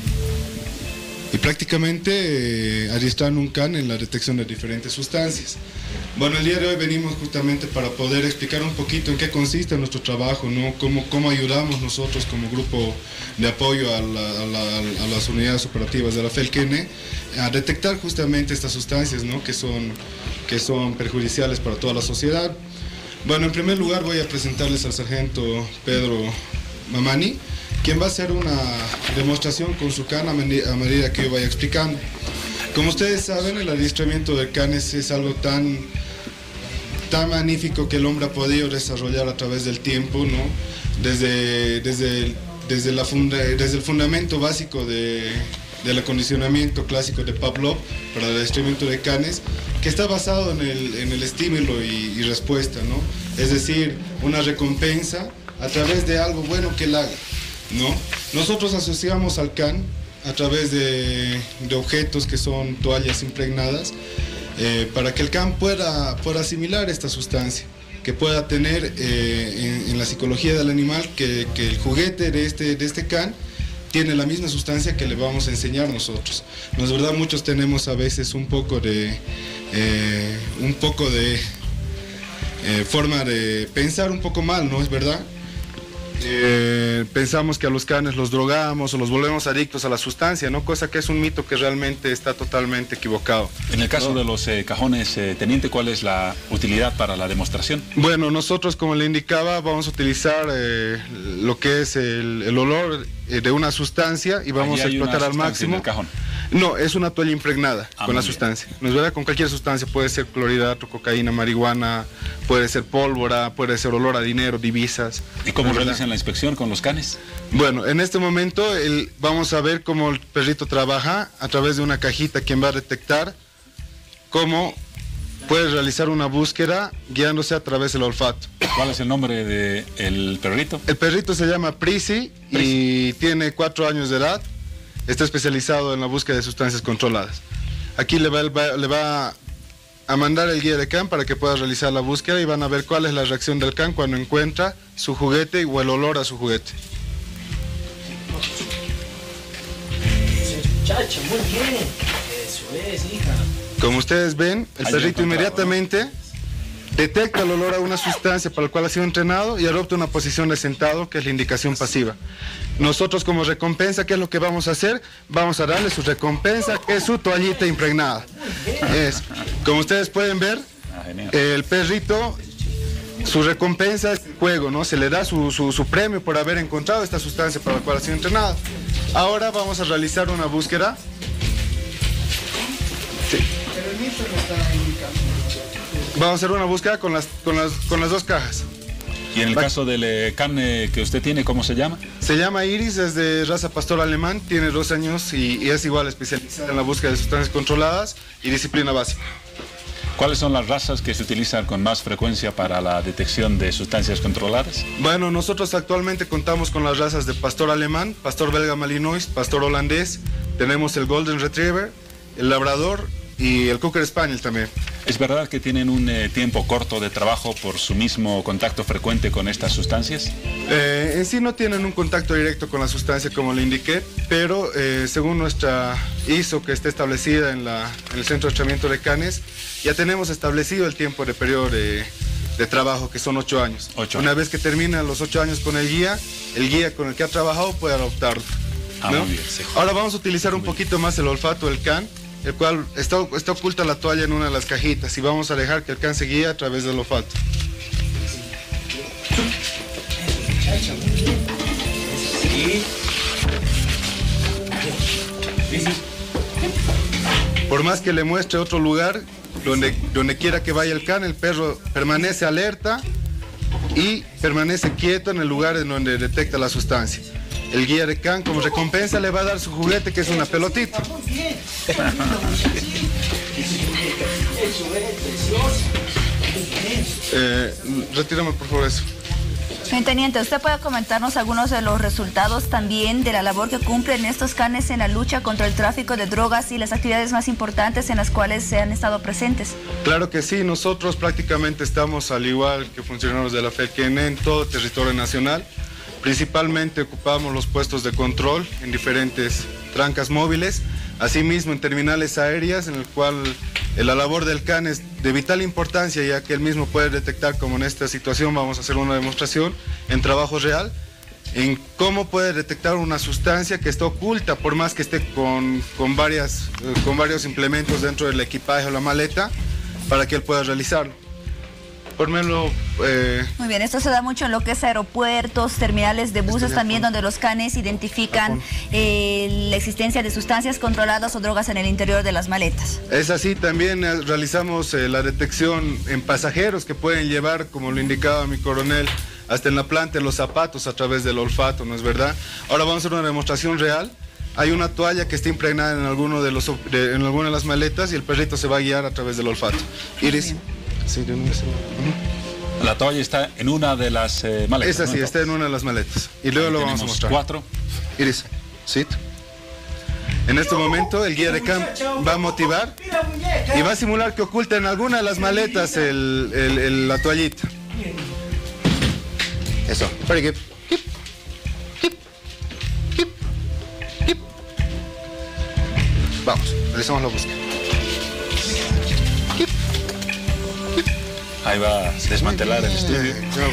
y prácticamente eh, adiestrando un can en la detección de diferentes sustancias. Bueno, el día de hoy venimos justamente para poder explicar un poquito en qué consiste nuestro trabajo, ¿no?, cómo, cómo ayudamos nosotros como grupo de apoyo a, la, a, la, a las unidades operativas de la FELCENE a detectar justamente estas sustancias, ¿no?, que son, que son perjudiciales para toda la sociedad. Bueno, en primer lugar voy a presentarles al sargento Pedro Mamani, quien va a hacer una demostración con su can a medida que yo vaya explicando. Como ustedes saben, el adiestramiento de canes es algo tan, tan magnífico que el hombre ha podido desarrollar a través del tiempo, ¿no? Desde, desde, el, desde, la funda, desde el fundamento básico de, del acondicionamiento clásico de Pavlov para el adiestramiento de canes, que está basado en el, en el estímulo y, y respuesta, ¿no? Es decir, una recompensa a través de algo bueno que él haga, ¿no? Nosotros asociamos al can a través de, de objetos que son toallas impregnadas, eh, para que el can pueda, pueda asimilar esta sustancia, que pueda tener eh, en, en la psicología del animal que, que el juguete de este, de este can tiene la misma sustancia que le vamos a enseñar nosotros. No es verdad, muchos tenemos a veces un poco de, eh, un poco de eh, forma de pensar un poco mal, ¿no es verdad? Eh, pensamos que a los canes los drogamos o los volvemos adictos a la sustancia, ¿no? Cosa que es un mito que realmente está totalmente equivocado. En el caso ¿no? de los eh, cajones, eh, teniente, ¿cuál es la utilidad para la demostración? Bueno, nosotros, como le indicaba, vamos a utilizar eh, lo que es el, el olor eh, de una sustancia y vamos Allí a explotar al máximo. En el cajón. No, es una toalla impregnada ah, con la bien. sustancia. ¿No es verdad? Con cualquier sustancia, puede ser clorhidrato, cocaína, marihuana, puede ser pólvora, puede ser olor a dinero, divisas. ¿Y cómo ¿no realizan la inspección con los canes? Bueno, en este momento el, vamos a ver cómo el perrito trabaja a través de una cajita, quien va a detectar cómo puede realizar una búsqueda guiándose a través del olfato. ¿Cuál es el nombre del perrito? El perrito se llama Prisi y tiene cuatro años de edad. Está especializado en la búsqueda de sustancias controladas. Aquí le va, le va a mandar el guía de can para que pueda realizar la búsqueda y van a ver cuál es la reacción del can cuando encuentra su juguete o el olor a su juguete. Chacho, muy bien. Eso es, hija. Como ustedes ven, el Ahí perrito lo inmediatamente detecta el olor a una sustancia para la cual ha sido entrenado y adopta una posición de sentado, que es la indicación pasiva. Nosotros como recompensa, ¿qué es lo que vamos a hacer? Vamos a darle su recompensa, que es su toallita impregnada. Es, como ustedes pueden ver, el perrito, su recompensa es el juego, ¿no? Se le da su, su, su premio por haber encontrado esta sustancia para la cual ha sido entrenado. Ahora vamos a realizar una búsqueda. Sí. Vamos a hacer una búsqueda con las, con las, con las dos cajas. Y en el caso del eh, can eh, que usted tiene, ¿cómo se llama? Se llama Iris, es de raza pastor alemán, tiene dos años y, y es igual especializada en la búsqueda de sustancias controladas y disciplina básica. ¿Cuáles son las razas que se utilizan con más frecuencia para la detección de sustancias controladas? Bueno, nosotros actualmente contamos con las razas de pastor alemán, pastor belga malinois, pastor holandés, tenemos el golden retriever, el labrador y el cocker spaniel también. ¿Es verdad que tienen un eh, tiempo corto de trabajo por su mismo contacto frecuente con estas sustancias? Eh, en sí no tienen un contacto directo con la sustancia como le indiqué, pero eh, según nuestra I S O que está establecida en, la, en el Centro de Entrenamiento de Canes, ya tenemos establecido el tiempo de periodo de, de trabajo, que son ocho años. Ocho. Una vez que terminan los ocho años con el guía, el guía con el que ha trabajado puede adoptarlo. Ah, ¿no? muy bien. Ahora vamos a utilizar un poquito más el olfato del can, el cual está, está oculta la toalla en una de las cajitas y vamos a dejar que el can se guíe a través del olfato. Sí. Por más que le muestre otro lugar, donde, donde quiera que vaya el can, el perro permanece alerta y permanece quieto en el lugar en donde detecta la sustancia. El guía de can, como recompensa, le va a dar su juguete, que es una pelotita. eh, retírame por favor eso. Señor Teniente, ¿usted puede comentarnos algunos de los resultados también de la labor que cumplen estos canes en la lucha contra el tráfico de drogas y las actividades más importantes en las cuales se han estado presentes? Claro que sí, nosotros prácticamente estamos, al igual que funcionarios de la FECEN, en todo el territorio nacional. Principalmente ocupamos los puestos de control en diferentes trancas móviles, asimismo en terminales aéreas, en el cual la labor del can es de vital importancia, ya que él mismo puede detectar, como en esta situación vamos a hacer una demostración en trabajo real, en cómo puede detectar una sustancia que está oculta, por más que esté con, con, varias, con varios implementos dentro del equipaje o la maleta, para que él pueda realizarlo. Ponmelo, eh... Muy bien, esto se da mucho en lo que es aeropuertos, terminales de buses también, donde los canes identifican eh, la existencia de sustancias controladas o drogas en el interior de las maletas. Es así, también eh, realizamos eh, la detección en pasajeros que pueden llevar, como lo indicaba mi coronel, hasta en la planta de los zapatos a través del olfato, ¿no es verdad? Ahora vamos a hacer una demostración real. Hay una toalla que está impregnada en, alguno de los, de, en alguna de las maletas y el perrito se va a guiar a través del olfato. Iris. Sí, de una... uh-huh. La toalla está en una de las eh, maletas. Es así, ¿no? está en una de las maletas. Y luego Ahí lo vamos a mostrar. Cuatro. Iris, sit. En este momento el guía de camp va a motivar y va a simular que oculta en alguna de las maletas el, el, el, la toallita. Eso. Very good. Keep. Keep. Keep. Keep. Vamos, realizamos la búsqueda. Ahí va a desmantelar el estudio.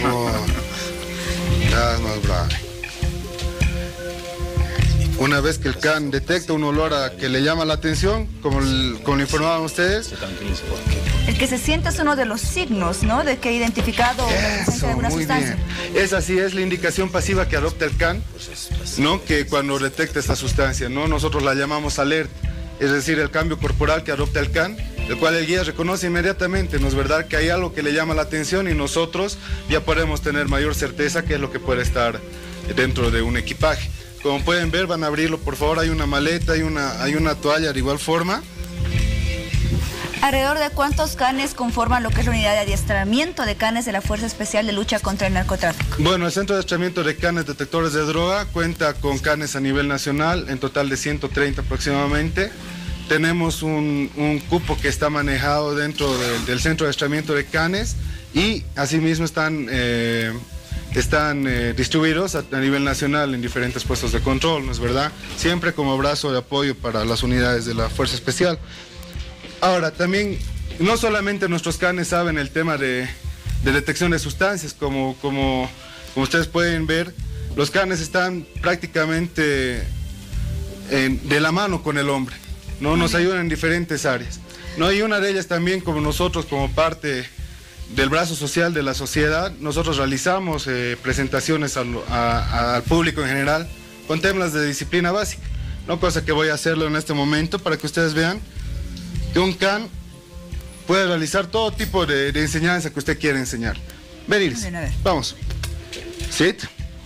Una vez que el can detecta un olor a que le llama la atención, como, el, como le informaban ustedes, el que se siente es uno de los signos, ¿no? De que ha identificado la presencia de alguna muy sustancia. Bien. Es así, es la indicación pasiva que adopta el can, ¿no? Que cuando detecta esta sustancia, ¿no? Nosotros la llamamos alerta, es decir, el cambio corporal que adopta el can, el cual el guía reconoce inmediatamente, ¿no es verdad? Que hay algo que le llama la atención y nosotros ya podemos tener mayor certeza que es lo que puede estar dentro de un equipaje. Como pueden ver, van a abrirlo, por favor, hay una maleta, hay una, hay una toalla de igual forma. ¿Alrededor de cuántos canes conforman lo que es la unidad de adiestramiento de canes de la Fuerza Especial de Lucha contra el Narcotráfico? Bueno, el Centro de Adiestramiento de Canes Detectores de Droga cuenta con canes a nivel nacional, en total de ciento treinta aproximadamente. tenemos un, un cupo que está manejado dentro de, del centro de adiestramiento de canes y asimismo están, eh, están eh, distribuidos a, a nivel nacional en diferentes puestos de control, ¿no es verdad? Siempre como brazo de apoyo para las unidades de la Fuerza Especial. Ahora, también, no solamente nuestros canes saben el tema de, de detección de sustancias, como, como, como ustedes pueden ver, los canes están prácticamente en, de la mano con el hombre, ¿no? Nos ayudan en diferentes áreas, ¿no? Y una de ellas también, como nosotros, como parte del brazo social de la sociedad, nosotros realizamos eh, presentaciones al, a, al público en general con temas de disciplina básica, ¿no? Cosa que voy a hacerlo en este momento para que ustedes vean que un can puede realizar todo tipo de, de enseñanza que usted quiera enseñar. Ven, Iris, Bien, a ver. vamos. Sit.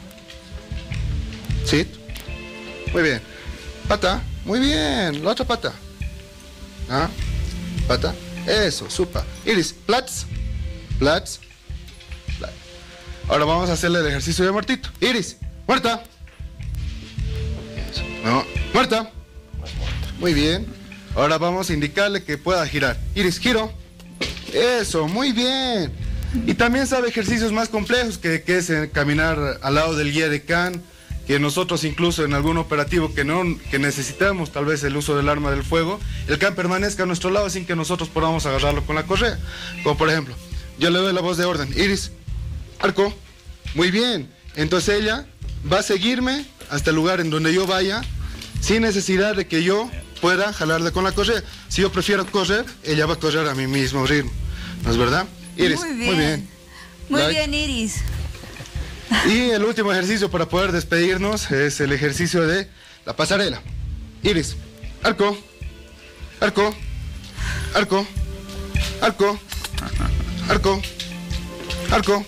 Sit. Muy bien. Pata. Muy bien. La otra pata. ¿Ah? Pata. Eso, supa. Iris, plats. Plats. Plats. Ahora vamos a hacerle el ejercicio de muertito. Iris, muerta. Eso. No, muerta. Muy bien. Ahora vamos a indicarle que pueda girar. Iris, giro. Eso, muy bien. Y también sabe ejercicios más complejos que, que es eh, caminar al lado del guía de can, que nosotros incluso en algún operativo que no que necesitamos tal vez el uso del arma del fuego, el can permanezca a nuestro lado sin que nosotros podamos agarrarlo con la correa. Como por ejemplo, yo le doy la voz de orden. Iris, arco. Muy bien. Entonces ella va a seguirme hasta el lugar en donde yo vaya sin necesidad de que yo pueda jalarle con la correa. Si yo prefiero correr, ella va a correr a mi mismo ritmo. ¿No es verdad? Iris, Muy bien. muy bien. Muy Like. bien, Iris. Y el último ejercicio para poder despedirnos es el ejercicio de la pasarela. Iris, arco, arco, arco, arco, arco, arco.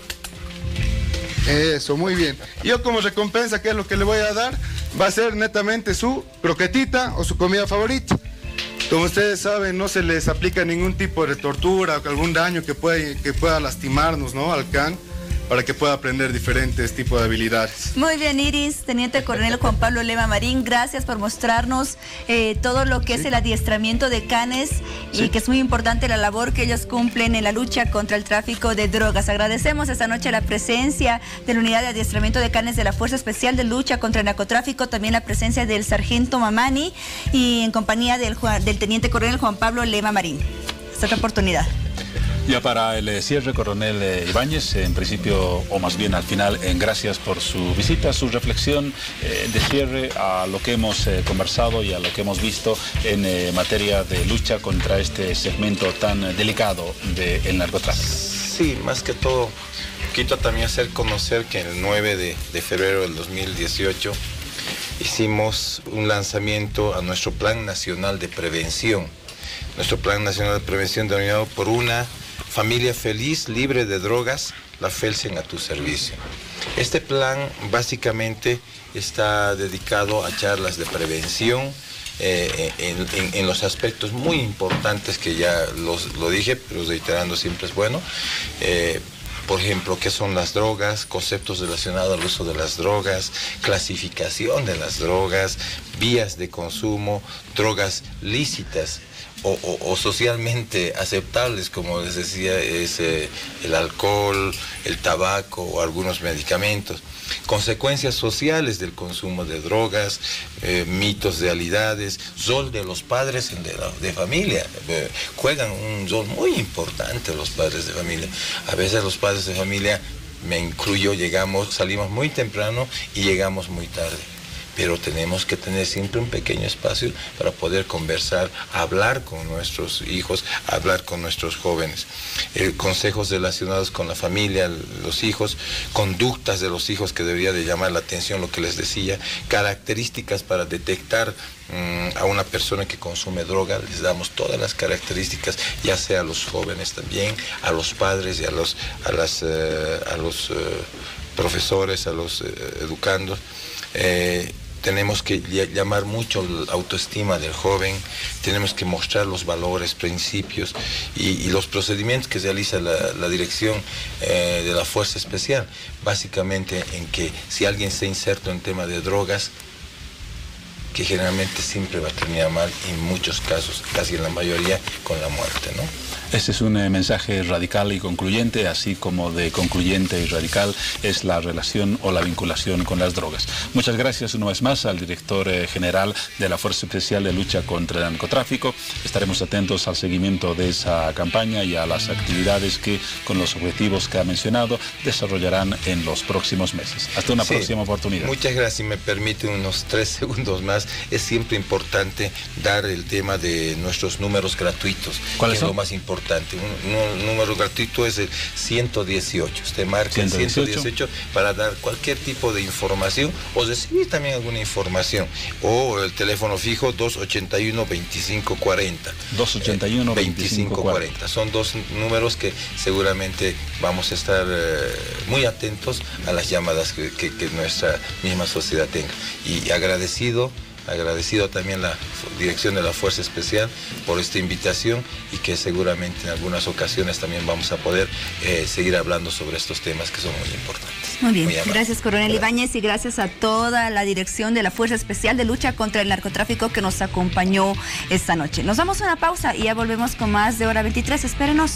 Eso, muy bien. Yo como recompensa, ¿qué es lo que le voy a dar? Va a ser netamente su croquetita o su comida favorita. Como ustedes saben, no se les aplica ningún tipo de tortura o algún daño que pueda, que pueda lastimarnos, ¿no? Al can, para que pueda aprender diferentes tipos de habilidades. Muy bien, Iris. Teniente Coronel Juan Pablo Lema Marín, gracias por mostrarnos eh, todo lo que sí. es el adiestramiento de canes sí. y que es muy importante la labor que ellos cumplen en la lucha contra el tráfico de drogas. Agradecemos esta noche la presencia de la Unidad de Adiestramiento de Canes de la Fuerza Especial de Lucha contra el Narcotráfico, también la presencia del Sargento Mamani y en compañía del, del Teniente Coronel Juan Pablo Lema Marín. Hasta otra oportunidad. Ya para el cierre, Coronel eh, Ibáñez, en principio, o más bien al final, en gracias por su visita, su reflexión eh, de cierre a lo que hemos eh, conversado y a lo que hemos visto en eh, materia de lucha contra este segmento tan eh, delicado del narcotráfico. Sí, más que todo, quito también hacer conocer que el nueve de febrero del dos mil dieciocho hicimos un lanzamiento a nuestro Plan Nacional de Prevención. Nuestro Plan Nacional de Prevención denominado por una familia feliz, libre de drogas, la FELCEN a tu servicio. Este plan básicamente está dedicado a charlas de prevención eh, en, en, en los aspectos muy importantes que ya los, lo dije, pero reiterando siempre es bueno. Eh, Por ejemplo, qué son las drogas, conceptos relacionados al uso de las drogas, clasificación de las drogas, vías de consumo, drogas lícitas o, o, o socialmente aceptables, como les decía, es eh, el alcohol, el tabaco o algunos medicamentos. Consecuencias sociales del consumo de drogas, eh, mitos, realidades, rol de los padres de, la, de familia. Eh, juegan un rol muy importante los padres de familia. A veces los padres de familia, me incluyo, llegamos, salimos muy temprano y llegamos muy tarde. Pero tenemos que tener siempre un pequeño espacio para poder conversar, hablar con nuestros hijos, hablar con nuestros jóvenes. Eh, consejos relacionados con la familia, los hijos, conductas de los hijos que debería de llamar la atención, lo que les decía, características para detectar mmm, a una persona que consume droga, les damos todas las características, ya sea a los jóvenes también, a los padres y a los, a las, eh, a los eh, profesores, a los eh, educandos. Eh, tenemos que llamar mucho la autoestima del joven, tenemos que mostrar los valores, principios y, y los procedimientos que realiza la, la dirección eh, de la Fuerza Especial, básicamente en que si alguien está inserto en tema de drogas, que generalmente siempre va a terminar mal, y en muchos casos, casi en la mayoría, con la muerte, ¿no? Ese es un eh, mensaje radical y concluyente, así como de concluyente y radical es la relación o la vinculación con las drogas. Muchas gracias una vez más al director eh, general de la Fuerza Especial de Lucha contra el Narcotráfico. Estaremos atentos al seguimiento de esa campaña y a las actividades que, con los objetivos que ha mencionado, desarrollarán en los próximos meses. Hasta una sí, próxima oportunidad. Muchas gracias. Si me permite unos tres segundos más, es siempre importante dar el tema de nuestros números gratuitos. ¿Cuáles son? Es lo más importante. Un, un número gratuito es el ciento dieciocho. Usted marca el ciento dieciocho para dar cualquier tipo de información o recibir también alguna información. O el teléfono fijo dos ochenta y uno, veinticinco cuarenta. dos ochenta y uno, veinticinco cuarenta. Son dos números que seguramente vamos a estar eh, muy atentos a las llamadas que, que, que nuestra misma sociedad tenga. Y agradecido Agradecido también la dirección de la Fuerza Especial por esta invitación, y que seguramente en algunas ocasiones también vamos a poder eh, seguir hablando sobre estos temas que son muy importantes. Muy bien, muy gracias Coronel Ibáñez, y gracias a toda la dirección de la Fuerza Especial de Lucha contra el Narcotráfico que nos acompañó esta noche. Nos vamos a una pausa y ya volvemos con más de Hora veintitrés. Espérenos.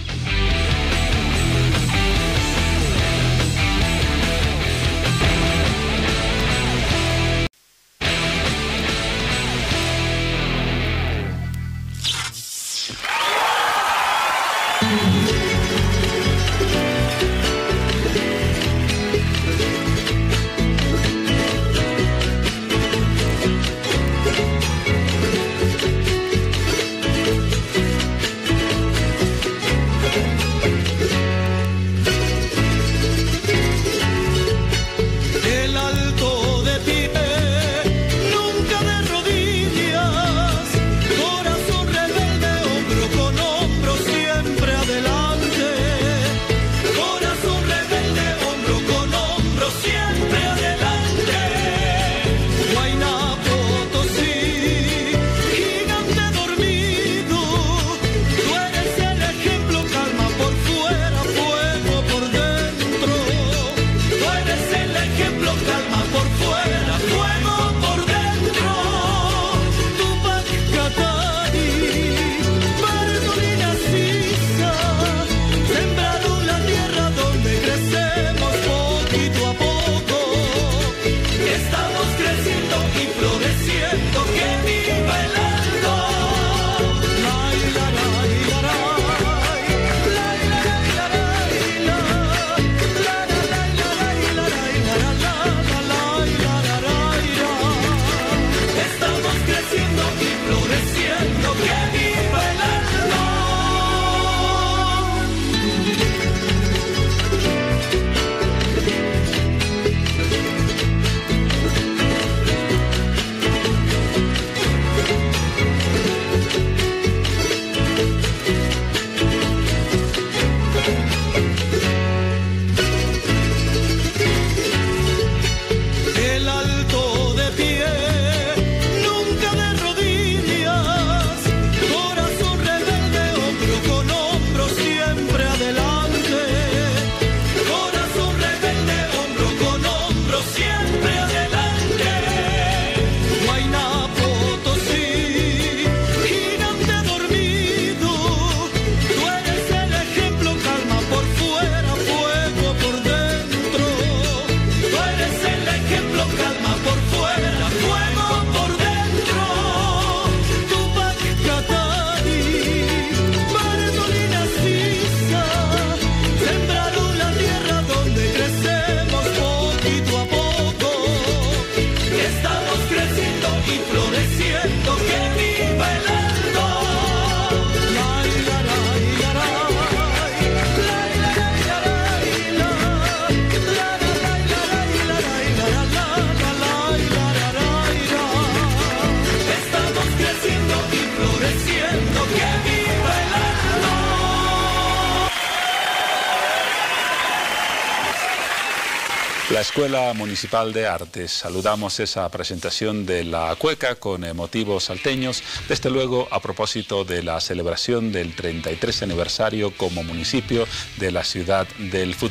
La Escuela Municipal de Artes. Saludamos esa presentación de la cueca con motivos salteños, desde luego a propósito de la celebración del treinta y tres aniversario como municipio de la ciudad del futuro.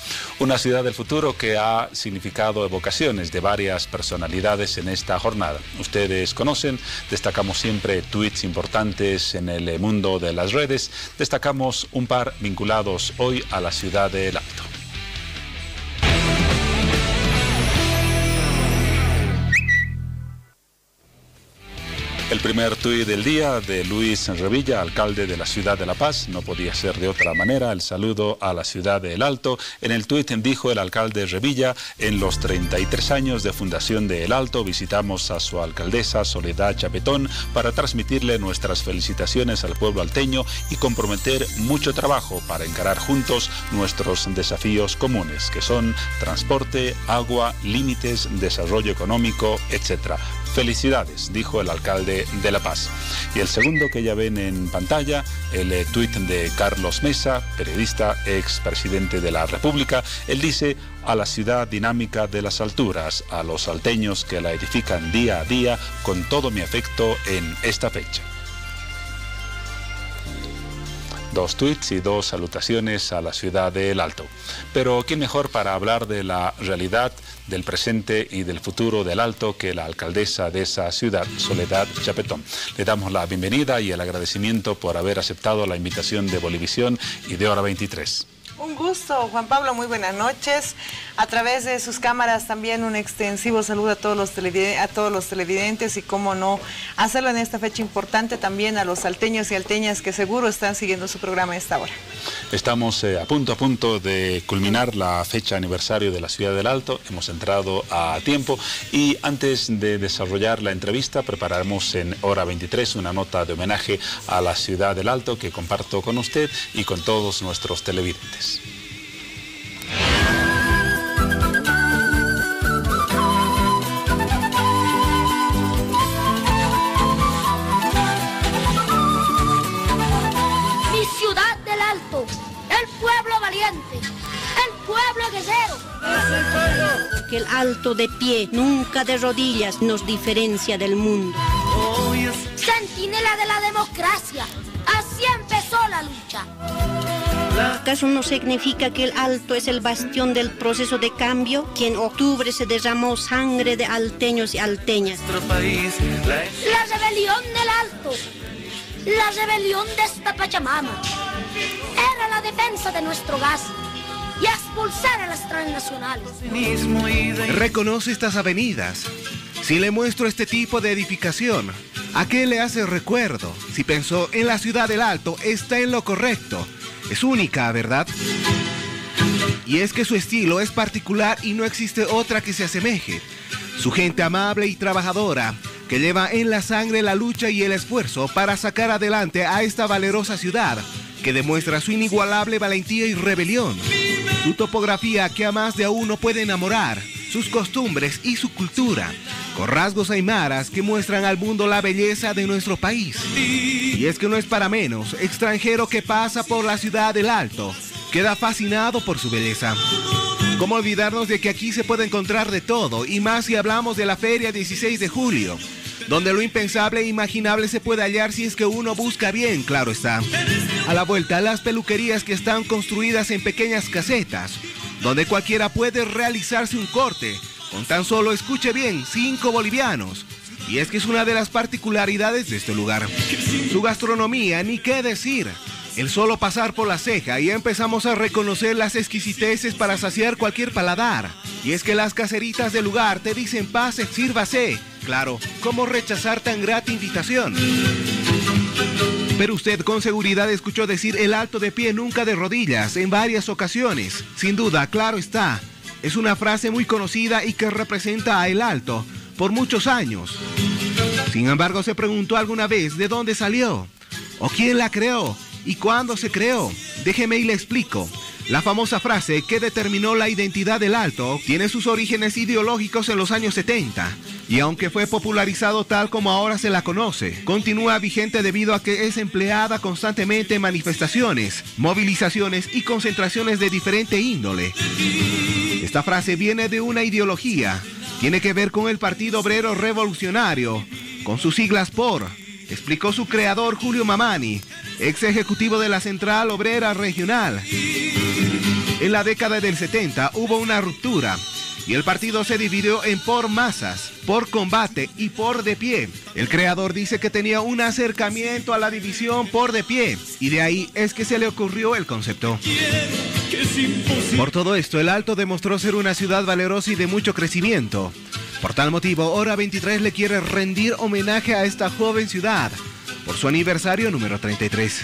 Una ciudad del futuro que ha significado evocaciones de varias personalidades en esta jornada. Ustedes conocen, destacamos siempre tweets importantes en el mundo de las redes. Destacamos un par vinculados hoy a la ciudad del Alto. El primer tuit del día de Luis Revilla, alcalde de la ciudad de La Paz. No podía ser de otra manera. El saludo a la ciudad del Alto. En el tuit dijo el alcalde Revilla: en los treinta y tres años de fundación de El Alto visitamos a su alcaldesa Soledad Chapetón para transmitirle nuestras felicitaciones al pueblo alteño y comprometer mucho trabajo para encarar juntos nuestros desafíos comunes, que son transporte, agua, límites, desarrollo económico, etcétera. Felicidades, dijo el alcalde de La Paz. Y el segundo que ya ven en pantalla, el eh, tuit de Carlos Mesa, periodista, expresidente de la República. Él dice: a la ciudad dinámica de las alturas, a los salteños que la edifican día a día, con todo mi afecto en esta fecha. Dos tuits y dos salutaciones a la ciudad del Alto. Pero ¿quién mejor para hablar de la realidad, del presente y del futuro del Alto que la alcaldesa de esa ciudad, Soledad Chapetón? Le damos la bienvenida y el agradecimiento por haber aceptado la invitación de Bolivisión y de Hora veintitrés. Un gusto, Juan Pablo, muy buenas noches. A través de sus cámaras también un extensivo saludo a todos los televidentes, a todos los televidentes y cómo no hacerlo en esta fecha importante también a los salteños y alteñas que seguro están siguiendo su programa a esta hora. Estamos eh, a punto a punto de culminar la fecha aniversario de la ciudad del Alto. Hemos entrado a tiempo y antes de desarrollar la entrevista prepararemos en Hora veintitrés una nota de homenaje a la ciudad del Alto que comparto con usted y con todos nuestros televidentes. Mi ciudad del Alto, el pueblo valiente, el pueblo guerrero. Que el Alto de pie, nunca de rodillas, nos diferencia del mundo. Centinela de la democracia, así empezó la lucha. ¿Acaso no significa que el Alto es el bastión del proceso de cambio? Que en octubre se derramó sangre de alteños y alteñas. La rebelión del Alto, la rebelión de esta Pachamama, era la defensa de nuestro gas y expulsar a las transnacionales. Reconoce estas avenidas. Si le muestro este tipo de edificación, ¿a qué le hace recuerdo? Si pensó en la ciudad del Alto, está en lo correcto. Es única, ¿verdad? Y es que su estilo es particular y no existe otra que se asemeje. Su gente amable y trabajadora, que lleva en la sangre la lucha y el esfuerzo para sacar adelante a esta valerosa ciudad, que demuestra su inigualable valentía y rebelión. Su topografía que a más de a uno puede enamorar, sus costumbres y su cultura, con rasgos aymaras que muestran al mundo la belleza de nuestro país. Y es que no es para menos, extranjero que pasa por la ciudad del Alto, queda fascinado por su belleza. ¿Cómo olvidarnos de que aquí se puede encontrar de todo, y más si hablamos de la Feria dieciséis de julio, donde lo impensable e imaginable se puede hallar si es que uno busca bien, claro está. A la vuelta, las peluquerías que están construidas en pequeñas casetas, donde cualquiera puede realizarse un corte, con tan solo, escuche bien, cinco bolivianos. Y es que es una de las particularidades de este lugar. Su gastronomía, ni qué decir. El solo pasar por la ceja y ya empezamos a reconocer las exquisiteces para saciar cualquier paladar. Y es que las caseritas del lugar te dicen pase, sírvase. Claro, ¿cómo rechazar tan grata invitación? Pero usted con seguridad escuchó decir el Alto de pie, nunca de rodillas, en varias ocasiones. Sin duda, claro está. Es una frase muy conocida y que representa a El Alto por muchos años. Sin embargo, se preguntó alguna vez de dónde salió, o quién la creó, y cuándo se creó. Déjeme y le explico. La famosa frase que determinó la identidad del Alto tiene sus orígenes ideológicos en los años setenta, y aunque fue popularizado tal como ahora se la conoce, continúa vigente debido a que es empleada constantemente en manifestaciones, movilizaciones y concentraciones de diferente índole. Esta frase viene de una ideología, tiene que ver con el Partido Obrero Revolucionario, con sus siglas P O R, explicó su creador Julio Mamani, ex ejecutivo de la Central Obrera Regional. En la década del setenta hubo una ruptura y el partido se dividió en por masas, por combate y por de pie. El creador dice que tenía un acercamiento a la división por de pie y de ahí es que se le ocurrió el concepto. Por todo esto, el Alto demostró ser una ciudad valerosa y de mucho crecimiento. Por tal motivo, Hora veintitrés le quiere rendir homenaje a esta joven ciudad por su aniversario número treinta y tres.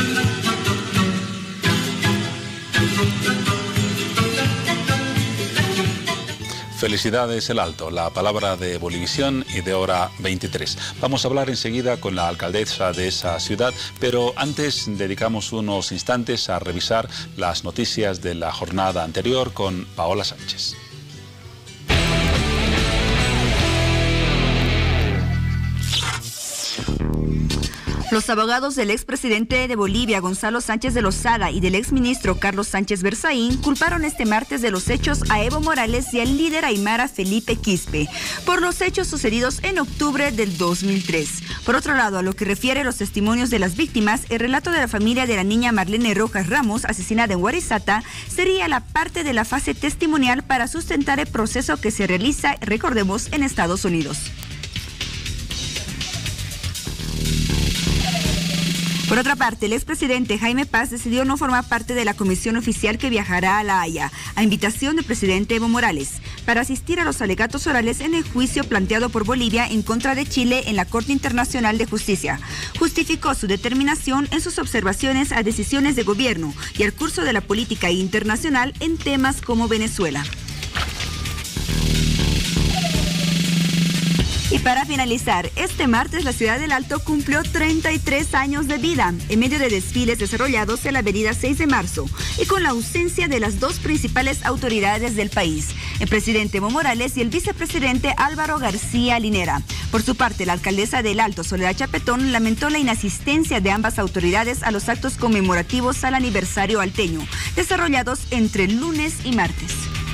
Felicidades El Alto, la palabra de Bolivisión y de Hora veintitrés. Vamos a hablar enseguida con la alcaldesa de esa ciudad, pero antes dedicamos unos instantes a revisar las noticias de la jornada anterior con Paola Sánchez. Los abogados del expresidente de Bolivia, Gonzalo Sánchez de Lozada, y del exministro Carlos Sánchez Berzaín culparon este martes de los hechos a Evo Morales y al líder aymara Felipe Quispe por los hechos sucedidos en octubre del dos mil tres. Por otro lado, a lo que refiere los testimonios de las víctimas, el relato de la familia de la niña Marlene Rojas Ramos, asesinada en Huarizata, sería la parte de la fase testimonial para sustentar el proceso que se realiza, recordemos, en Estados Unidos. Por otra parte, el expresidente Jaime Paz decidió no formar parte de la comisión oficial que viajará a La Haya, a invitación del presidente Evo Morales, para asistir a los alegatos orales en el juicio planteado por Bolivia en contra de Chile en la Corte Internacional de Justicia. Justificó su determinación en sus observaciones a decisiones de gobierno y al curso de la política internacional en temas como Venezuela. Y para finalizar, este martes la ciudad del Alto cumplió treinta y tres años de vida, en medio de desfiles desarrollados en la avenida seis de marzo y con la ausencia de las dos principales autoridades del país, el presidente Evo Morales y el vicepresidente Álvaro García Linera. Por su parte, la alcaldesa del Alto, Soledad Chapetón, lamentó la inasistencia de ambas autoridades a los actos conmemorativos al aniversario alteño, desarrollados entre lunes y martes.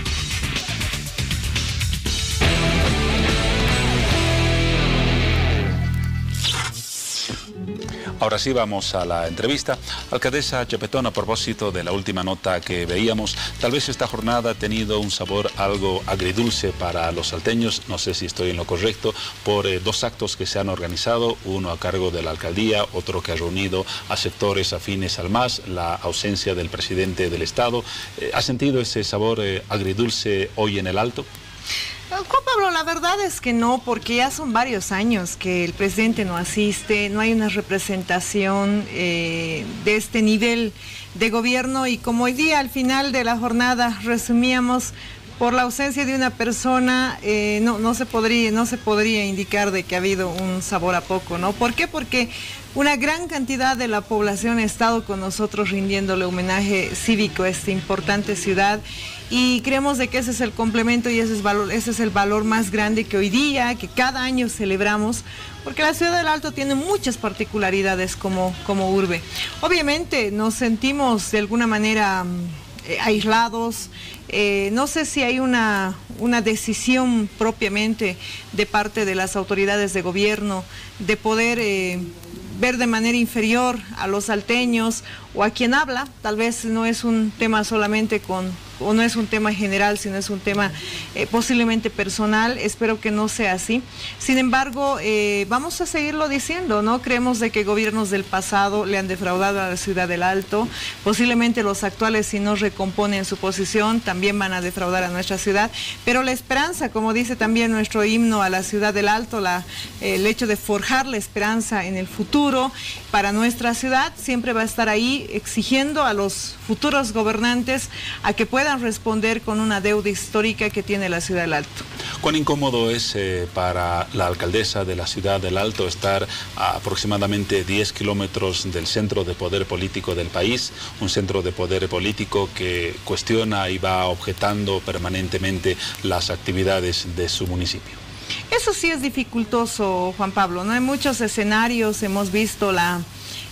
Ahora sí vamos a la entrevista. Alcaldesa Chapetón, a propósito de la última nota que veíamos, tal vez esta jornada ha tenido un sabor algo agridulce para los salteños, no sé si estoy en lo correcto, por eh, dos actos que se han organizado, uno a cargo de la alcaldía, otro que ha reunido a sectores afines al M A S, la ausencia del presidente del Estado. Eh, ¿Ha sentido ese sabor eh, agridulce hoy en el Alto? Juan Pablo, la verdad es que no, porque ya son varios años que el presidente no asiste, no hay una representación eh, de este nivel de gobierno y como hoy día al final de la jornada resumíamos, por la ausencia de una persona eh, no, no, se podría, no se podría indicar de que ha habido un sabor a poco, ¿no? ¿Por qué? Porque una gran cantidad de la población ha estado con nosotros rindiéndole homenaje cívico a esta importante ciudad y creemos de que ese es el complemento y ese es, valor, ese es el valor más grande que hoy día, que cada año celebramos, porque la ciudad del Alto tiene muchas particularidades como, como urbe. Obviamente nos sentimos de alguna manera eh, aislados. Eh, no sé si hay una, una decisión propiamente de parte de las autoridades de gobierno de poder eh, ver de manera inferior a los salteños o a quien habla. Tal vez no es un tema solamente con, o no es un tema general, sino es un tema eh, posiblemente personal. Espero que no sea así. Sin embargo, eh, vamos a seguirlo diciendo, ¿no? Creemos de que gobiernos del pasado le han defraudado a la ciudad del Alto. Posiblemente los actuales, si no recomponen su posición, también van a defraudar a nuestra ciudad. Pero la esperanza, como dice también nuestro himno a la ciudad del Alto, la, eh, el hecho de forjar la esperanza en el futuro para nuestra ciudad, siempre va a estar ahí exigiendo a los futuros gobernantes a que puedan responder con una deuda histórica que tiene la ciudad del Alto. ¿Cuán incómodo es eh, para la alcaldesa de la ciudad del Alto estar a aproximadamente diez kilómetros del centro de poder político del país, un centro de poder político que cuestiona y va objetando permanentemente las actividades de su municipio? Eso sí es dificultoso, Juan Pablo, ¿no? En muchos escenarios hemos visto la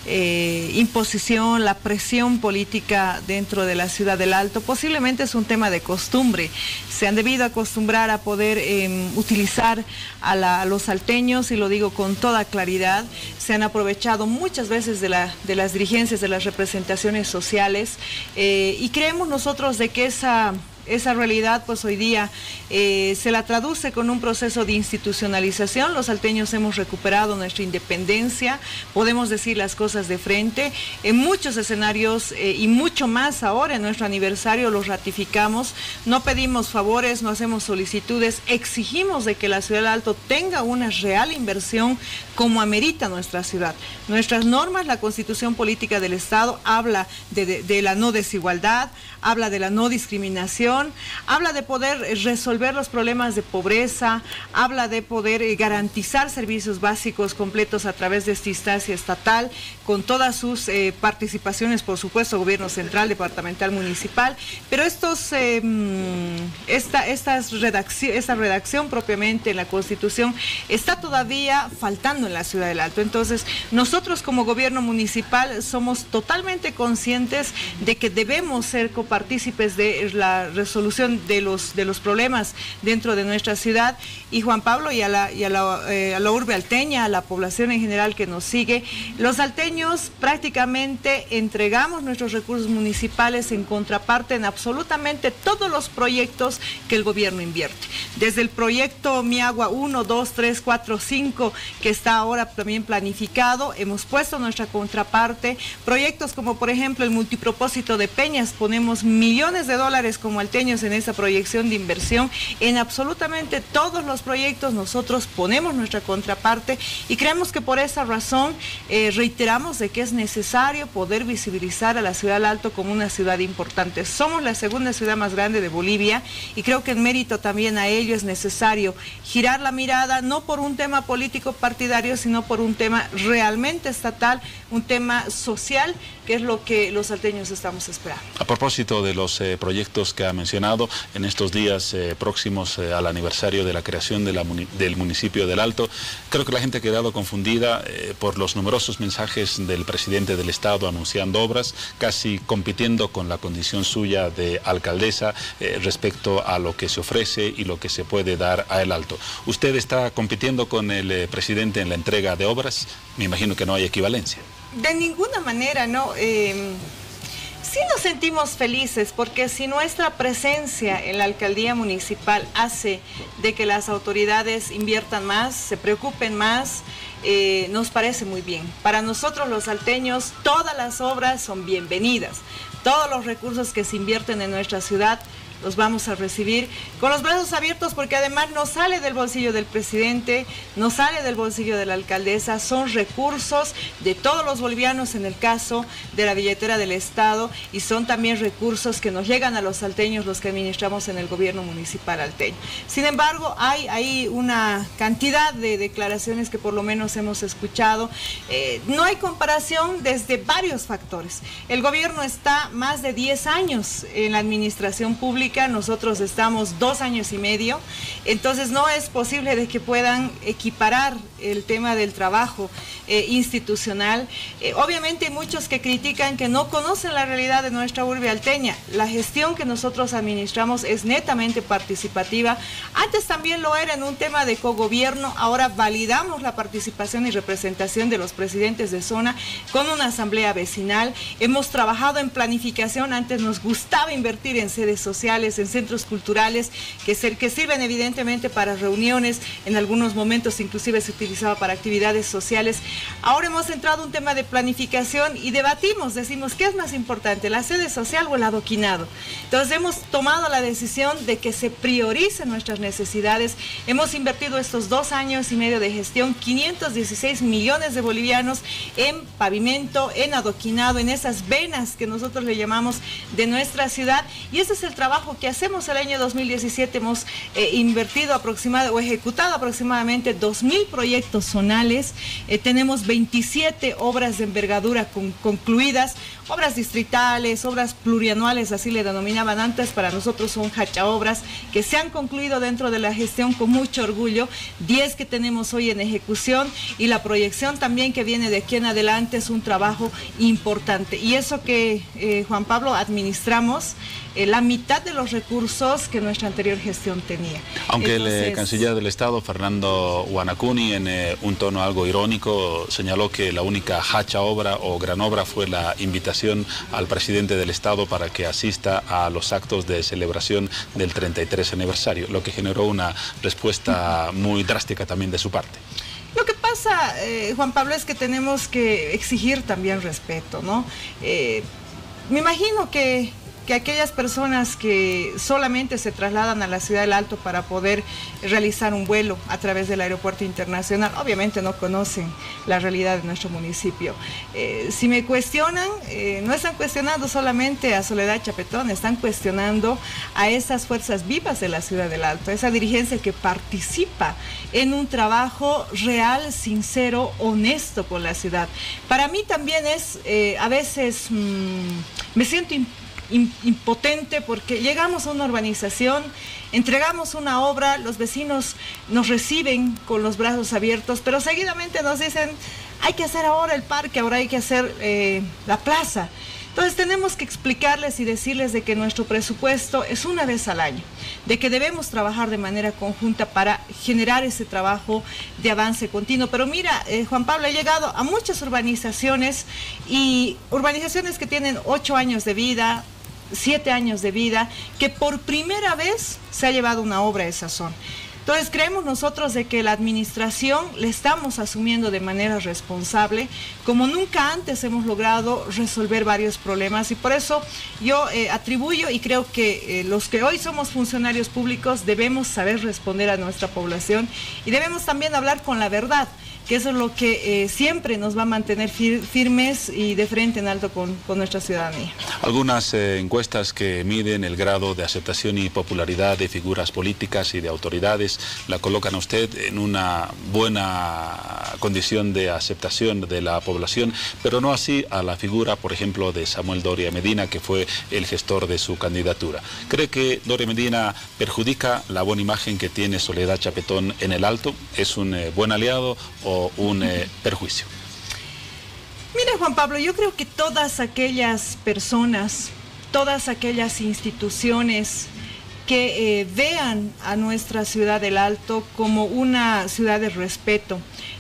eh, imposición, la presión política dentro de la ciudad del Alto. Posiblemente es un tema de costumbre. Se han debido acostumbrar a poder eh, utilizar a, la, a los salteños, y lo digo con toda claridad. Se han aprovechado muchas veces de, la, de las dirigencias, de las representaciones sociales, eh, y creemos nosotros de que esa... Esa realidad, pues hoy día eh, se la traduce con un proceso de institucionalización. Los salteños hemos recuperado nuestra independencia, podemos decir las cosas de frente. En muchos escenarios eh, y mucho más ahora en nuestro aniversario los ratificamos. No pedimos favores, no hacemos solicitudes, exigimos de que la ciudad del Alto tenga una real inversión como amerita nuestra ciudad. Nuestras normas, la Constitución Política del Estado habla de, de, de la no desigualdad, habla de la no discriminación, habla de poder resolver los problemas de pobreza, habla de poder garantizar servicios básicos completos a través de esta instancia estatal, con todas sus eh, participaciones, por supuesto, gobierno central, departamental, municipal, pero estos, eh, esta, estas redacción, esta redacción propiamente en la Constitución está todavía faltando en la ciudad del Alto. Entonces, nosotros como gobierno municipal somos totalmente conscientes de que debemos ser copartícipes de la resolución de los, de los problemas dentro de nuestra ciudad. Y Juan Pablo, y a la, y a la, eh, a la urbe alteña, a la población en general que nos sigue, los alteños prácticamente entregamos nuestros recursos municipales en contraparte en absolutamente todos los proyectos que el gobierno invierte. Desde el proyecto Mi Agua uno, dos, tres, cuatro, cinco, que está ahora también planificado, hemos puesto nuestra contraparte. Proyectos como por ejemplo el multipropósito de Peñas, ponemos millones de dólares como alteños en esa proyección de inversión. En absolutamente todos los proyectos nosotros ponemos nuestra contraparte, y creemos que por esa razón eh, reiteramos de que es necesario poder visibilizar a la ciudad del Alto como una ciudad importante. Somos la segunda ciudad más grande de Bolivia, y creo que en mérito también a ello es necesario girar la mirada, no por un tema político partidario, sino por un tema realmente estatal, un tema social, que es lo que los salteños estamos esperando. A propósito de los eh, proyectos que ha mencionado, en estos días eh, próximos eh, al aniversario de la creación de la muni del municipio del Alto, creo que la gente ha quedado confundida eh, por los numerosos mensajes del presidente del Estado anunciando obras, casi compitiendo con la condición suya de alcaldesa eh, respecto a lo que se ofrece y lo que se puede dar a El Alto. ¿Usted está compitiendo con el eh, presidente en la entrega de obras? Me imagino que no hay equivalencia. De ninguna manera, no. Eh, sí nos sentimos felices porque si nuestra presencia en la alcaldía municipal hace de que las autoridades inviertan más, se preocupen más, eh, nos parece muy bien. Para nosotros los salteños todas las obras son bienvenidas. Todos los recursos que se invierten en nuestra ciudad los vamos a recibir con los brazos abiertos, porque además no sale del bolsillo del presidente, no sale del bolsillo de la alcaldesa, son recursos de todos los bolivianos en el caso de la billetera del Estado, y son también recursos que nos llegan a los salteños, los que administramos en el gobierno municipal alteño. Sin embargo, hay, hay una cantidad de declaraciones que por lo menos hemos escuchado. Eh, no hay comparación desde varios factores. El gobierno está más de diez años en la administración pública, nosotros estamos dos años y medio, entonces no es posible de que puedan equiparar el tema del trabajo eh, institucional. Eh, obviamente hay muchos que critican que no conocen la realidad de nuestra urbe alteña. La gestión que nosotros administramos es netamente participativa. Antes también lo era en un tema de cogobierno, ahora validamos la participación y representación de los presidentes de zona con una asamblea vecinal. Hemos trabajado en planificación, antes nos gustaba invertir en sedes sociales, en centros culturales que, ser, que sirven evidentemente para reuniones, en algunos momentos inclusive se utilizaba para actividades sociales. Ahora hemos entrado a un tema de planificación y debatimos, decimos, ¿qué es más importante, la sede social o el adoquinado? Entonces hemos tomado la decisión de que se prioricen nuestras necesidades. Hemos invertido estos dos años y medio de gestión quinientos dieciséis millones de bolivianos en pavimento, en adoquinado, en esas venas que nosotros le llamamos de nuestra ciudad, y ese es el trabajo trabajo que hacemos el año dos mil diecisiete, hemos eh, invertido aproximadamente o ejecutado aproximadamente dos mil proyectos zonales, eh, tenemos veintisiete obras de envergadura con, concluidas, obras distritales, obras plurianuales, así le denominaban antes, para nosotros son hacha obras, que se han concluido dentro de la gestión con mucho orgullo, diez que tenemos hoy en ejecución, y la proyección también que viene de aquí en adelante es un trabajo importante. Y eso que, eh, Juan Pablo, administramos eh, la mitad de los recursos que nuestra anterior gestión tenía. Aunque Entonces, el eh, canciller del Estado, Fernando Guanacuni, en eh, un tono algo irónico, señaló que la única hacha obra o gran obra fue la invitación al presidente del Estado para que asista a los actos de celebración del treinta y tres aniversario, lo que generó una respuesta muy drástica también de su parte. Lo que pasa, eh, Juan Pablo, es que tenemos que exigir también respeto, ¿no? Eh, me imagino que, que aquellas personas que solamente se trasladan a la Ciudad del Alto para poder realizar un vuelo a través del aeropuerto internacional, obviamente no conocen la realidad de nuestro municipio. Eh, si me cuestionan, eh, no están cuestionando solamente a Soledad Chapetón, están cuestionando a esas fuerzas vivas de la Ciudad del Alto, esa dirigencia que participa en un trabajo real, sincero, honesto con la ciudad. Para mí también es, eh, a veces, mmm, me siento impotente porque llegamos a una urbanización, entregamos una obra, los vecinos nos reciben con los brazos abiertos, pero seguidamente nos dicen, hay que hacer ahora el parque, ahora hay que hacer eh, la plaza. Entonces tenemos que explicarles y decirles de que nuestro presupuesto es una vez al año, de que debemos trabajar de manera conjunta para generar ese trabajo de avance continuo. Pero mira, eh, Juan Pablo, he llegado a muchas urbanizaciones, y urbanizaciones que tienen ocho años de vida, siete años de vida, que por primera vez se ha llevado una obra a esa zona. Entonces creemos nosotros de que la administración le estamos asumiendo de manera responsable, como nunca antes hemos logrado resolver varios problemas, y por eso yo eh, atribuyo y creo que eh, los que hoy somos funcionarios públicos debemos saber responder a nuestra población, y debemos también hablar con la verdad, que eso es lo que eh, siempre nos va a mantener fir firmes y de frente en alto con, con nuestra ciudadanía. Algunas eh, encuestas que miden el grado de aceptación y popularidad de figuras políticas y de autoridades la colocan a usted en una buena condición de aceptación de la población, pero no así a la figura, por ejemplo, de Samuel Doria Medina, que fue el gestor de su candidatura. ¿Cree que Doria Medina perjudica la buena imagen que tiene Soledad Chapetón en el Alto? ¿Es un eh, buen aliado o un eh, perjuicio? Mira, Juan Pablo, yo creo que todas aquellas personas, todas aquellas instituciones que eh, vean a nuestra Ciudad del Alto como una ciudad de respeto,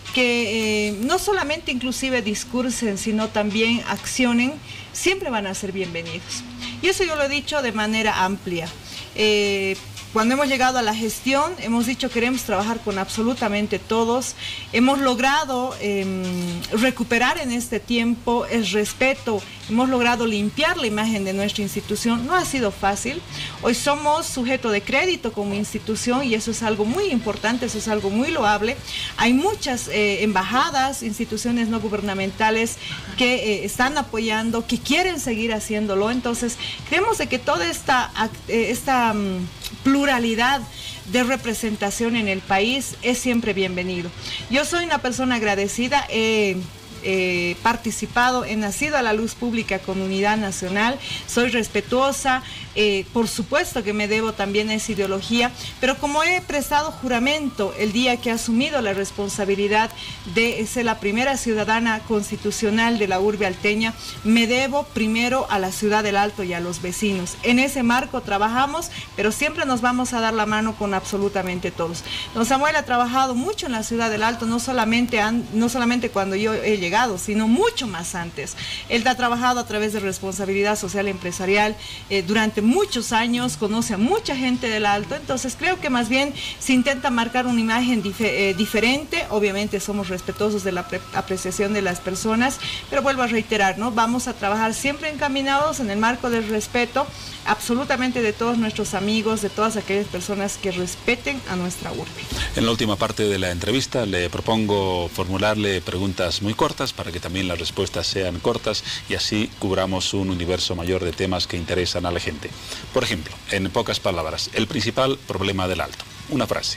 que eh, no solamente inclusive discursen, sino también accionen, siempre van a ser bienvenidos. Y eso yo lo he dicho de manera amplia. Eh, Cuando hemos llegado a la gestión, hemos dicho que queremos trabajar con absolutamente todos. Hemos logrado eh, recuperar en este tiempo el respeto, hemos logrado limpiar la imagen de nuestra institución. No ha sido fácil. Hoy somos sujeto de crédito como institución, y eso es algo muy importante, eso es algo muy loable. Hay muchas eh, embajadas, instituciones no gubernamentales que eh, están apoyando, que quieren seguir haciéndolo. Entonces, creemos de que toda esta, eh, esta um, pluralidad de representación en el país es siempre bienvenido. Yo soy una persona agradecida, he eh, participado, he nacido a la luz pública con Unidad Nacional, soy respetuosa, eh, por supuesto que me debo también a esa ideología, pero como he prestado juramento el día que he asumido la responsabilidad de ser la primera ciudadana constitucional de la urbe alteña, me debo primero a la Ciudad del Alto y a los vecinos. En ese marco trabajamos, pero siempre nos vamos a dar la mano con absolutamente todos. Don Samuel ha trabajado mucho en la Ciudad del Alto, no solamente, an, no solamente cuando yo he llegado, sino mucho más antes. Él ha trabajado a través de responsabilidad social empresarial eh, durante muchos años, conoce a mucha gente del Alto, entonces creo que más bien se intenta marcar una imagen dif eh, diferente. Obviamente somos respetuosos de la apreciación de las personas, pero vuelvo a reiterar, ¿no? Vamos a trabajar siempre encaminados en el marco del respeto absolutamente de todos nuestros amigos, de todas aquellas personas que respeten a nuestra urbe. En la última parte de la entrevista le propongo formularle preguntas muy cortas cortas para que también las respuestas sean cortas y así cubramos un universo mayor de temas que interesan a la gente. Por ejemplo, en pocas palabras, el principal problema del Alto. Una frase.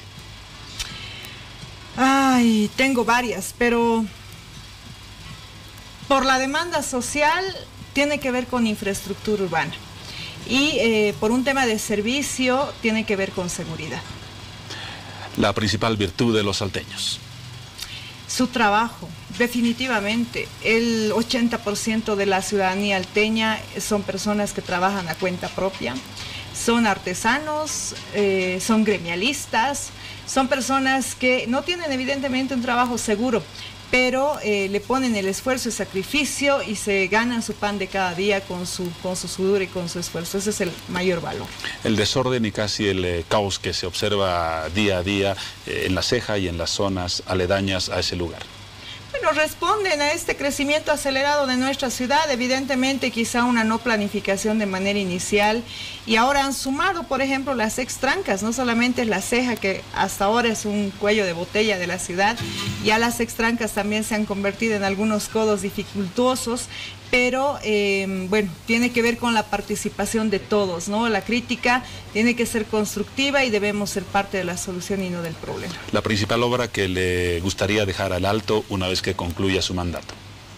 Ay, tengo varias, pero por la demanda social tiene que ver con infraestructura urbana y eh, por un tema de servicio tiene que ver con seguridad. La principal virtud de los salteños. Su trabajo, definitivamente. El ochenta por ciento de la ciudadanía alteña son personas que trabajan a cuenta propia, son artesanos, eh, son gremialistas, son personas que no tienen evidentemente un trabajo seguro, pero eh, le ponen el esfuerzo y sacrificio y se ganan su pan de cada día con su, con su sudor y con su esfuerzo. Ese es el mayor valor. El desorden y casi el eh, caos que se observa día a día eh, en la ceja y en las zonas aledañas a ese lugar. Bueno, responden a este crecimiento acelerado de nuestra ciudad, evidentemente quizá una no planificación de manera inicial y ahora han sumado, por ejemplo, las extrancas, no solamente es la ceja que hasta ahora es un cuello de botella de la ciudad, ya las extrancas también se han convertido en algunos codos dificultosos, pero eh, bueno, tiene que ver con la participación de todos, ¿no? La crítica tiene que ser constructiva y debemos ser parte de la solución y no del problema. La principal obra que le gustaría dejar al Alto una vez que concluya su mandato.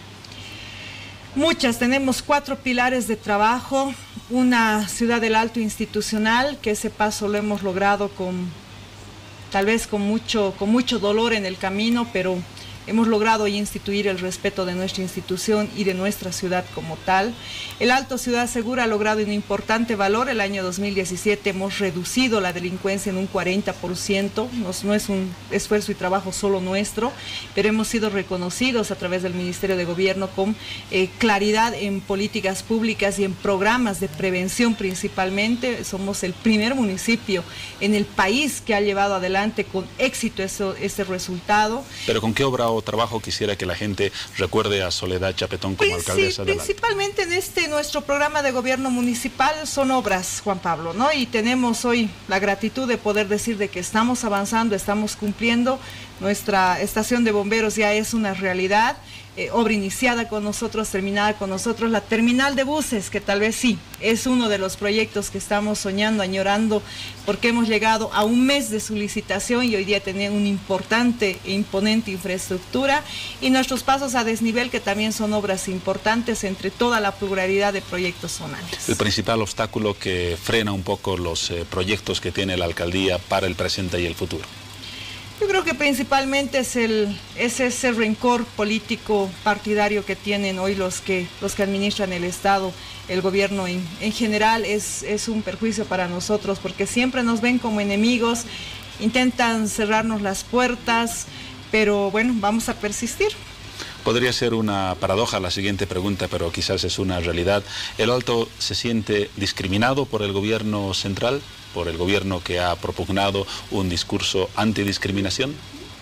Muchas, tenemos cuatro pilares de trabajo, una ciudad del Alto institucional, que ese paso lo hemos logrado con, tal vez con mucho, con mucho dolor en el camino, pero hemos logrado instituir el respeto de nuestra institución y de nuestra ciudad como tal. El Alto Ciudad Segura ha logrado un importante valor. El año dos mil diecisiete hemos reducido la delincuencia en un cuarenta por ciento. No, no es un esfuerzo y trabajo solo nuestro, pero hemos sido reconocidos a través del Ministerio de Gobierno con eh, claridad en políticas públicas y en programas de prevención principalmente. Somos el primer municipio en el país que ha llevado adelante con éxito eso, este resultado. ¿Pero con qué obra o trabajo quisiera que la gente recuerde a Soledad Chapetón como Princip alcaldesa del Alto? Principalmente en este nuestro programa de gobierno municipal son obras, Juan Pablo, ¿no? Y tenemos hoy la gratitud de poder decir de que estamos avanzando, estamos cumpliendo. Nuestra estación de bomberos ya es una realidad, eh, obra iniciada con nosotros, terminada con nosotros. La terminal de buses, que tal vez sí, es uno de los proyectos que estamos soñando, añorando, porque hemos llegado a un mes de su licitación y hoy día tenemos una importante e imponente infraestructura y nuestros pasos a desnivel, que también son obras importantes entre toda la pluralidad de proyectos zonales. El principal obstáculo que frena un poco los eh, proyectos que tiene la alcaldía para el presente y el futuro. Yo creo que principalmente es, el, es ese rencor político partidario que tienen hoy los que, los que administran el Estado, el gobierno en, en general, es, es un perjuicio para nosotros porque siempre nos ven como enemigos, intentan cerrarnos las puertas, pero bueno, vamos a persistir. Podría ser una paradoja la siguiente pregunta, pero quizás es una realidad. ¿El Alto se siente discriminado por el gobierno central, por el gobierno que ha propugnado un discurso antidiscriminación?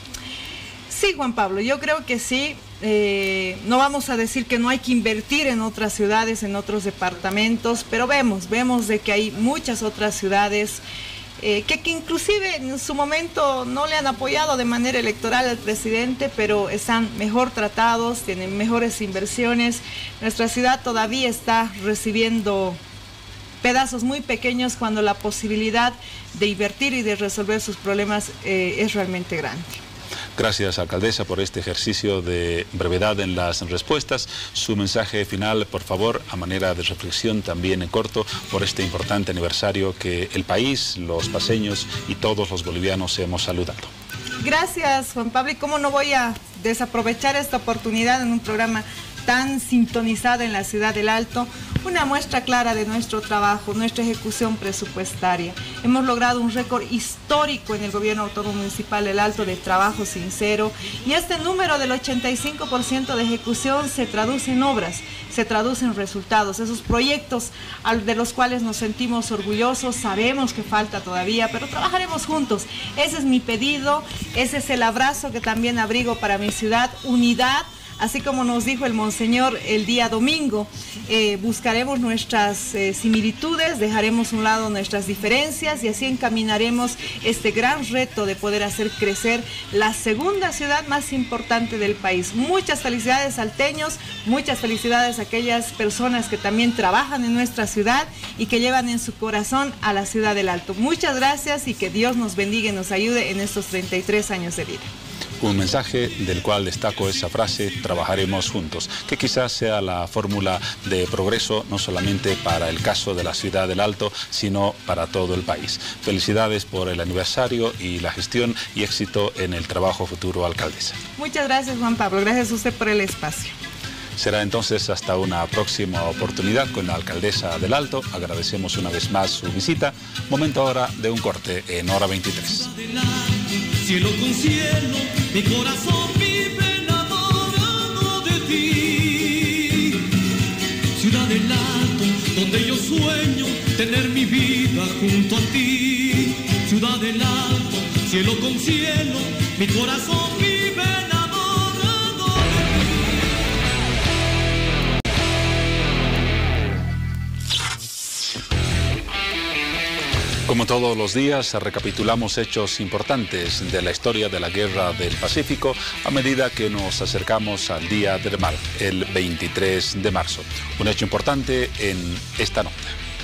Sí, Juan Pablo, yo creo que sí. Eh, no vamos a decir que no hay que invertir en otras ciudades, en otros departamentos, pero vemos, vemos de que hay muchas otras ciudades Eh, que, que inclusive en su momento no le han apoyado de manera electoral al presidente, pero están mejor tratados, tienen mejores inversiones. Nuestra ciudad todavía está recibiendo pedazos muy pequeños cuando la posibilidad de invertir y de resolver sus problemas eh, es realmente grande. Gracias, alcaldesa, por este ejercicio de brevedad en las respuestas. Su mensaje final, por favor, a manera de reflexión también en corto, por este importante aniversario que el país, los paseños y todos los bolivianos hemos saludado. Gracias, Juan Pablo, y cómo no voy a desaprovechar esta oportunidad en un programa tan sintonizado en la ciudad del Alto, una muestra clara de nuestro trabajo, nuestra ejecución presupuestaria. Hemos logrado un récord histórico en el gobierno autónomo municipal del Alto de trabajo sincero y este número del ochenta y cinco por ciento de ejecución se traduce en obras, se traduce en resultados, esos proyectos de los cuales nos sentimos orgullosos, sabemos que falta todavía, pero trabajaremos juntos. Ese es mi pedido, ese es el abrazo que también abrigo para mi ciudad, unidad, así como nos dijo el monseñor el día domingo, eh, buscaremos nuestras eh, similitudes, dejaremos a un lado nuestras diferencias y así encaminaremos este gran reto de poder hacer crecer la segunda ciudad más importante del país. Muchas felicidades, salteños, muchas felicidades a aquellas personas que también trabajan en nuestra ciudad y que llevan en su corazón a la ciudad del Alto. Muchas gracias y que Dios nos bendiga y nos ayude en estos treinta y tres años de vida. Un mensaje del cual destaco esa frase, trabajaremos juntos, que quizás sea la fórmula de progreso no solamente para el caso de la ciudad del Alto, sino para todo el país. Felicidades por el aniversario y la gestión y éxito en el trabajo futuro, alcaldesa. Muchas gracias, Juan Pablo. Gracias a usted por el espacio. Será entonces hasta una próxima oportunidad con la alcaldesa del Alto. Agradecemos una vez más su visita. Momento ahora de un corte en Hora veintitrés. Cielo con cielo, mi corazón vive enamorado de ti. Ciudad del Alto, donde yo sueño tener mi vida junto a ti. Ciudad del Alto, cielo con cielo, mi corazón vive enamorado. Como todos los días, recapitulamos hechos importantes de la historia de la Guerra del Pacífico a medida que nos acercamos al Día del Mar, el veintitrés de marzo. Un hecho importante en esta nota.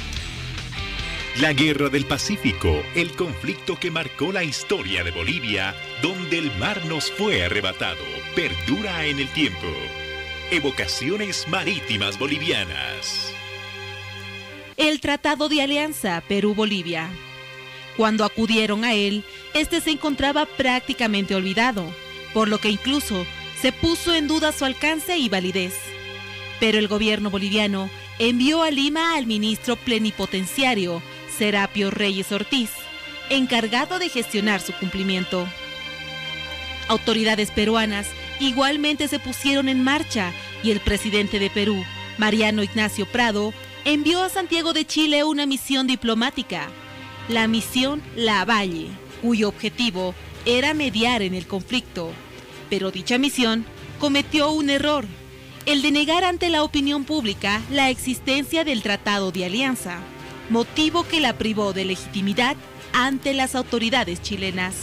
La Guerra del Pacífico, el conflicto que marcó la historia de Bolivia, donde el mar nos fue arrebatado, perdura en el tiempo. Evocaciones marítimas bolivianas. El Tratado de Alianza Perú-Bolivia. Cuando acudieron a él, este se encontraba prácticamente olvidado, por lo que incluso se puso en duda su alcance y validez. Pero el gobierno boliviano envió a Lima al ministro plenipotenciario Serapio Reyes Ortiz, encargado de gestionar su cumplimiento. Autoridades peruanas igualmente se pusieron en marcha y el presidente de Perú, Mariano Ignacio Prado, envió a Santiago de Chile una misión diplomática, la misión Lavalle, cuyo objetivo era mediar en el conflicto. Pero dicha misión cometió un error, el de negar ante la opinión pública la existencia del Tratado de Alianza, motivo que la privó de legitimidad ante las autoridades chilenas.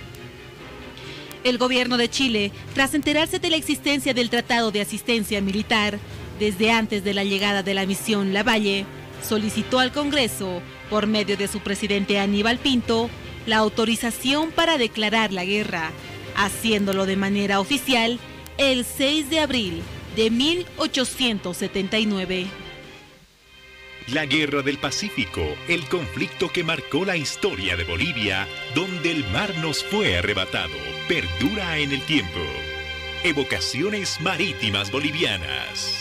El gobierno de Chile, tras enterarse de la existencia del Tratado de Asistencia Militar, desde antes de la llegada de la misión Lavalle, solicitó al Congreso, por medio de su presidente Aníbal Pinto, la autorización para declarar la guerra, haciéndolo de manera oficial el seis de abril de mil ochocientos setenta y nueve. La Guerra del Pacífico, el conflicto que marcó la historia de Bolivia, donde el mar nos fue arrebatado, perdura en el tiempo. Evocaciones marítimas bolivianas.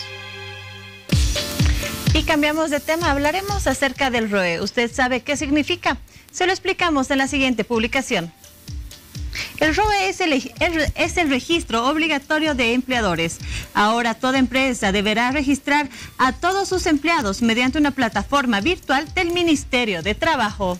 Y cambiamos de tema, hablaremos acerca del R O E. ¿Usted sabe qué significa? Se lo explicamos en la siguiente publicación. El R O E es el, es el registro obligatorio de empleadores. Ahora toda empresa deberá registrar a todos sus empleados mediante una plataforma virtual del Ministerio de Trabajo.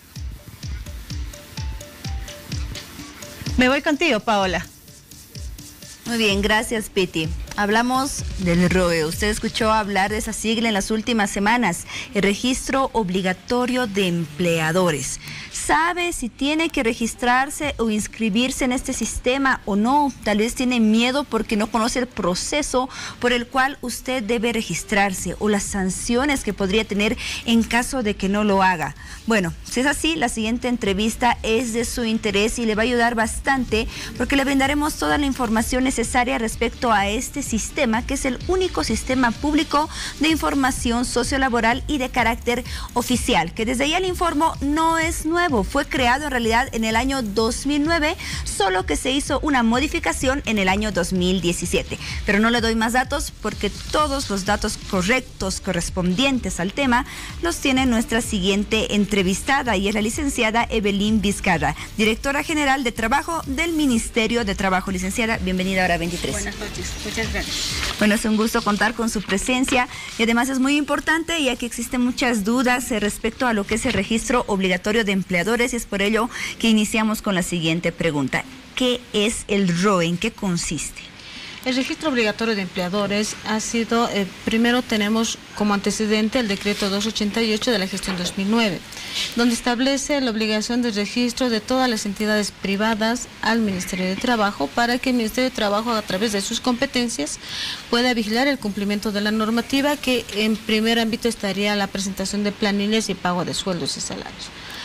Me voy contigo, Paola. Muy bien, gracias, Piti. Hablamos del R O E. Usted escuchó hablar de esa sigla en las últimas semanas, el Registro Obligatorio de Empleadores. ¿Sabe si tiene que registrarse o inscribirse en este sistema o no? Tal vez tiene miedo porque no conoce el proceso por el cual usted debe registrarse o las sanciones que podría tener en caso de que no lo haga. Bueno, si es así, la siguiente entrevista es de su interés y le va a ayudar bastante porque le brindaremos toda la información necesaria respecto a este sistema, que es el único sistema público de información sociolaboral y de carácter oficial, que desde ya le informo no es nuevo, fue creado en realidad en el año dos mil nueve, solo que se hizo una modificación en el año dos mil diecisiete. Pero no le doy más datos porque todos los datos correctos correspondientes al tema los tiene nuestra siguiente entrevistada y es la licenciada Evelyn Vizcarra, directora general de Trabajo del Ministerio de Trabajo. Licenciada, bienvenida a Hora veintitrés. Buenas noches, muchas gracias. Bueno, es un gusto contar con su presencia y además es muy importante ya que existen muchas dudas respecto a lo que es el registro obligatorio de empleadores y es por ello que iniciamos con la siguiente pregunta. ¿Qué es el R O E? ¿En qué consiste? El registro obligatorio de empleadores ha sido, eh, primero tenemos como antecedente el decreto doscientos ochenta y ocho de la gestión dos mil nueve, donde establece la obligación de registro de todas las entidades privadas al Ministerio de Trabajo para que el Ministerio de Trabajo, a través de sus competencias, pueda vigilar el cumplimiento de la normativa, que en primer ámbito estaría la presentación de planillas y pago de sueldos y salarios.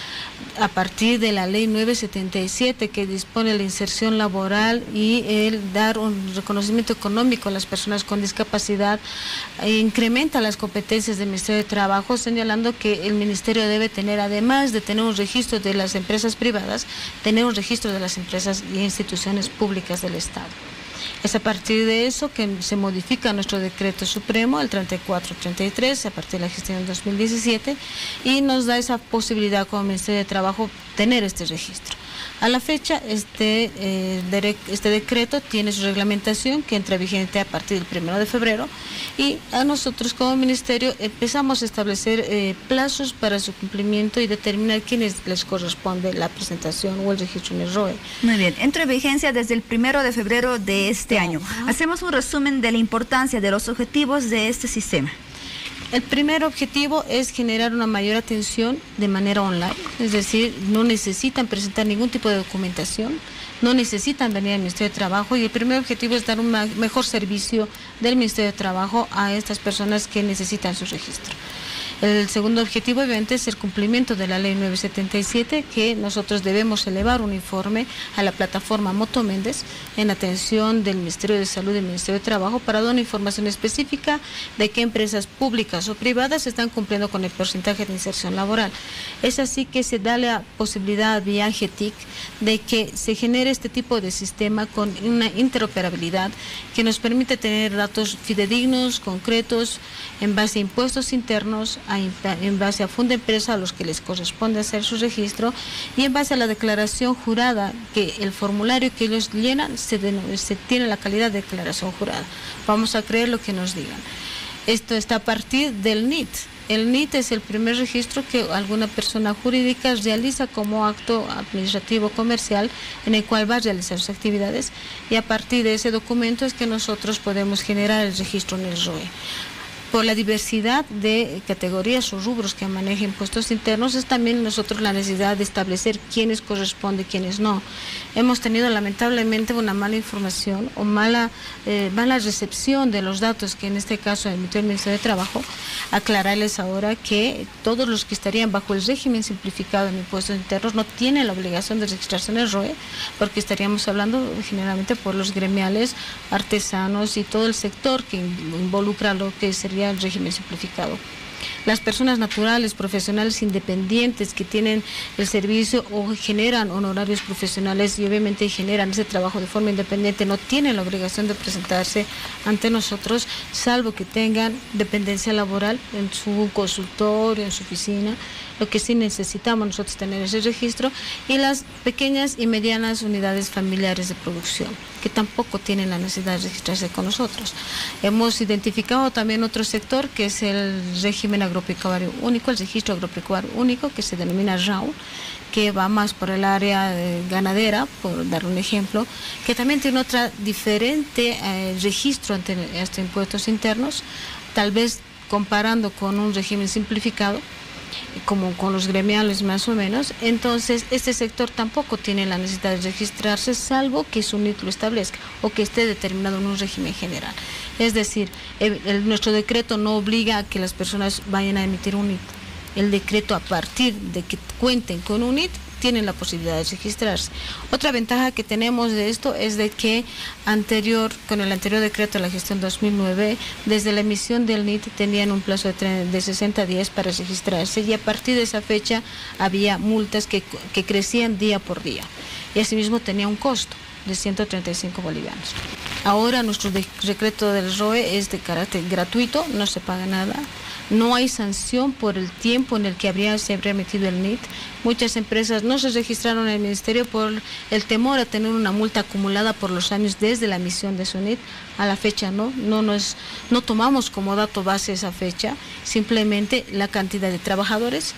A partir de la ley nueve setenta y siete, que dispone la inserción laboral y el dar un reconocimiento económico a las personas con discapacidad, e incrementa las competencias del Ministerio de Trabajo, señalando que el Ministerio debe tener, además de tener un registro de las empresas privadas, tener un registro de las empresas y instituciones públicas del Estado. Es a partir de eso que se modifica nuestro decreto supremo, el treinta y cuatro treinta y tres, a partir de la gestión del dos mil diecisiete, y nos da esa posibilidad como Ministerio de Trabajo tener este registro. A la fecha, este, eh, este decreto tiene su reglamentación que entra vigente a partir del primero de febrero, y a nosotros como Ministerio empezamos a establecer eh, plazos para su cumplimiento y determinar quiénes les corresponde la presentación o el registro en el R O E. Muy bien, entra en vigencia desde el primero de febrero de este año. Hacemos un resumen de la importancia de los objetivos de este sistema. El primer objetivo es generar una mayor atención de manera online, es decir, no necesitan presentar ningún tipo de documentación, no necesitan venir al Ministerio de Trabajo, y el primer objetivo es dar un mejor servicio del Ministerio de Trabajo a estas personas que necesitan su registro. El segundo objetivo, obviamente, es el cumplimiento de la ley nueve setenta y siete, que nosotros debemos elevar un informe a la plataforma Moto Méndez en atención del Ministerio de Salud y del Ministerio de Trabajo para dar una información específica de qué empresas públicas o privadas están cumpliendo con el porcentaje de inserción laboral. Es así que se da la posibilidad vía G T I C de que se genere este tipo de sistema con una interoperabilidad que nos permite tener datos fidedignos, concretos, en base a impuestos internos, a, en base a fondo empresa a los que les corresponde hacer su registro, y en base a la declaración jurada, que el formulario que ellos llenan se, de, se tiene la calidad de declaración jurada. Vamos a creer lo que nos digan. Esto está a partir del N I T. El N I T es el primer registro que alguna persona jurídica realiza como acto administrativo comercial en el cual va a realizar sus actividades, y a partir de ese documento es que nosotros podemos generar el registro en el R O E. Por la diversidad de categorías o rubros que maneja impuestos internos, es también nosotros la necesidad de establecer quiénes corresponde y quiénes no. Hemos tenido lamentablemente una mala información o mala, eh, mala recepción de los datos que en este caso emitió el Ministerio de Trabajo. Aclararles ahora que todos los que estarían bajo el régimen simplificado en impuestos internos no tienen la obligación de registrarse en el R O E, porque estaríamos hablando generalmente por los gremiales, artesanos y todo el sector que involucra lo que sería el régimen simplificado. Las personas naturales, profesionales independientes que tienen el servicio o generan honorarios profesionales y obviamente generan ese trabajo de forma independiente, no tienen la obligación de presentarse ante nosotros, salvo que tengan dependencia laboral en su consultorio, en su oficina. Lo que sí necesitamos nosotros tener ese registro, y las pequeñas y medianas unidades familiares de producción, que tampoco tienen la necesidad de registrarse con nosotros. Hemos identificado también otro sector que es el régimen agropecuario único, el registro agropecuario único, que se denomina R A U, que va más por el área eh, ganadera, por dar un ejemplo, que también tiene otra diferente eh, registro ante estos impuestos internos, tal vez comparando con un régimen simplificado, como con los gremiales más o menos. Entonces este sector tampoco tiene la necesidad de registrarse, salvo que su N I T lo establezca o que esté determinado en un régimen general. Es decir, el, el, nuestro decreto no obliga a que las personas vayan a emitir un N I T. El decreto, a partir de que cuenten con un N I T, tienen la posibilidad de registrarse. Otra ventaja que tenemos de esto es de que anterior, con el anterior decreto de la gestión dos mil nueve, desde la emisión del N I T tenían un plazo de, de sesenta días para registrarse, y a partir de esa fecha había multas que, que crecían día por día, y asimismo tenía un costo de ciento treinta y cinco bolivianos. Ahora nuestro decreto del R O E es de carácter gratuito, no se paga nada. No hay sanción por el tiempo en el que habría, se habría emitido el N I T. Muchas empresas no se registraron en el Ministerio por el temor a tener una multa acumulada por los años desde la emisión de su N I T. A la fecha no, no, nos, no tomamos como dato base esa fecha, simplemente la cantidad de trabajadores,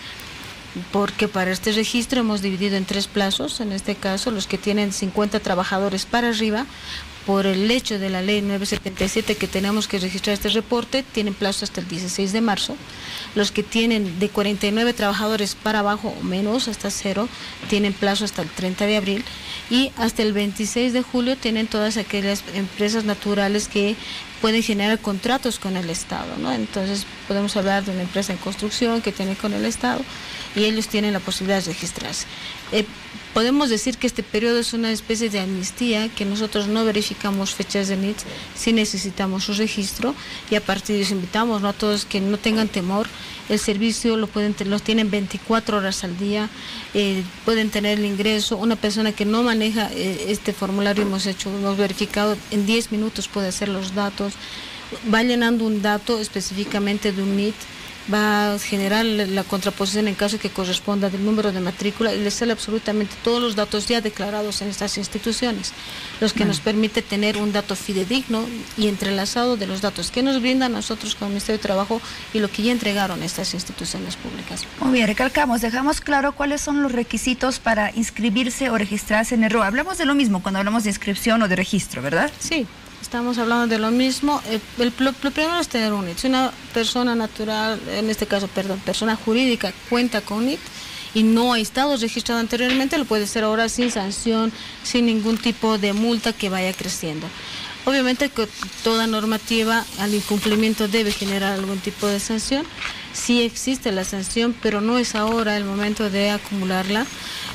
porque para este registro hemos dividido en tres plazos. En este caso, los que tienen cincuenta trabajadores para arriba por el hecho de la ley nueve setenta y siete que tenemos que registrar este reporte, tienen plazo hasta el dieciséis de marzo. Los que tienen de cuarenta y nueve trabajadores para abajo o menos, hasta cero, tienen plazo hasta el treinta de abril. Y hasta el veintiséis de julio tienen todas aquellas empresas naturales que pueden generar contratos con el Estado, ¿no? Entonces podemos hablar de una empresa en construcción que tiene con el Estado y ellos tienen la posibilidad de registrarse. Eh, podemos decir que este periodo es una especie de amnistía, que nosotros no verificamos fechas de N I T, sí necesitamos su registro, y a partir de eso invitamos, ¿no?, a todos que no tengan temor. El servicio lo pueden lo tienen veinticuatro horas al día, eh, pueden tener el ingreso. Una persona que no maneja eh, este formulario, hemos hecho, hemos verificado, en diez minutos puede hacer los datos, va llenando un dato específicamente de un N I T, va a generar la contraposición en caso que corresponda del número de matrícula y le sale absolutamente todos los datos ya declarados en estas instituciones, los que nos permite tener un dato fidedigno y entrelazado de los datos que nos brindan nosotros como Ministerio de Trabajo y lo que ya entregaron estas instituciones públicas. Muy bien, recalcamos, dejamos claro cuáles son los requisitos para inscribirse o registrarse en el R O A. Hablamos de lo mismo cuando hablamos de inscripción o de registro, ¿verdad? Sí. Estamos hablando de lo mismo. El, el, lo, lo primero es tener un N I T. Si una persona natural, en este caso, perdón, persona jurídica cuenta con N I T y no ha estado registrado anteriormente, lo puede hacer ahora sin sanción, sin ningún tipo de multa que vaya creciendo. Obviamente que toda normativa al incumplimiento debe generar algún tipo de sanción. Sí existe la sanción, pero no es ahora el momento de acumularla.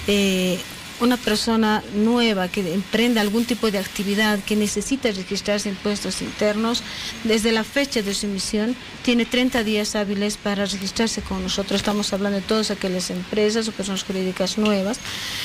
Eh, Una persona nueva que emprenda algún tipo de actividad que necesita registrarse en impuestos internos, desde la fecha de su emisión, tiene treinta días hábiles para registrarse con nosotros. Estamos hablando de todas aquellas empresas o personas jurídicas nuevas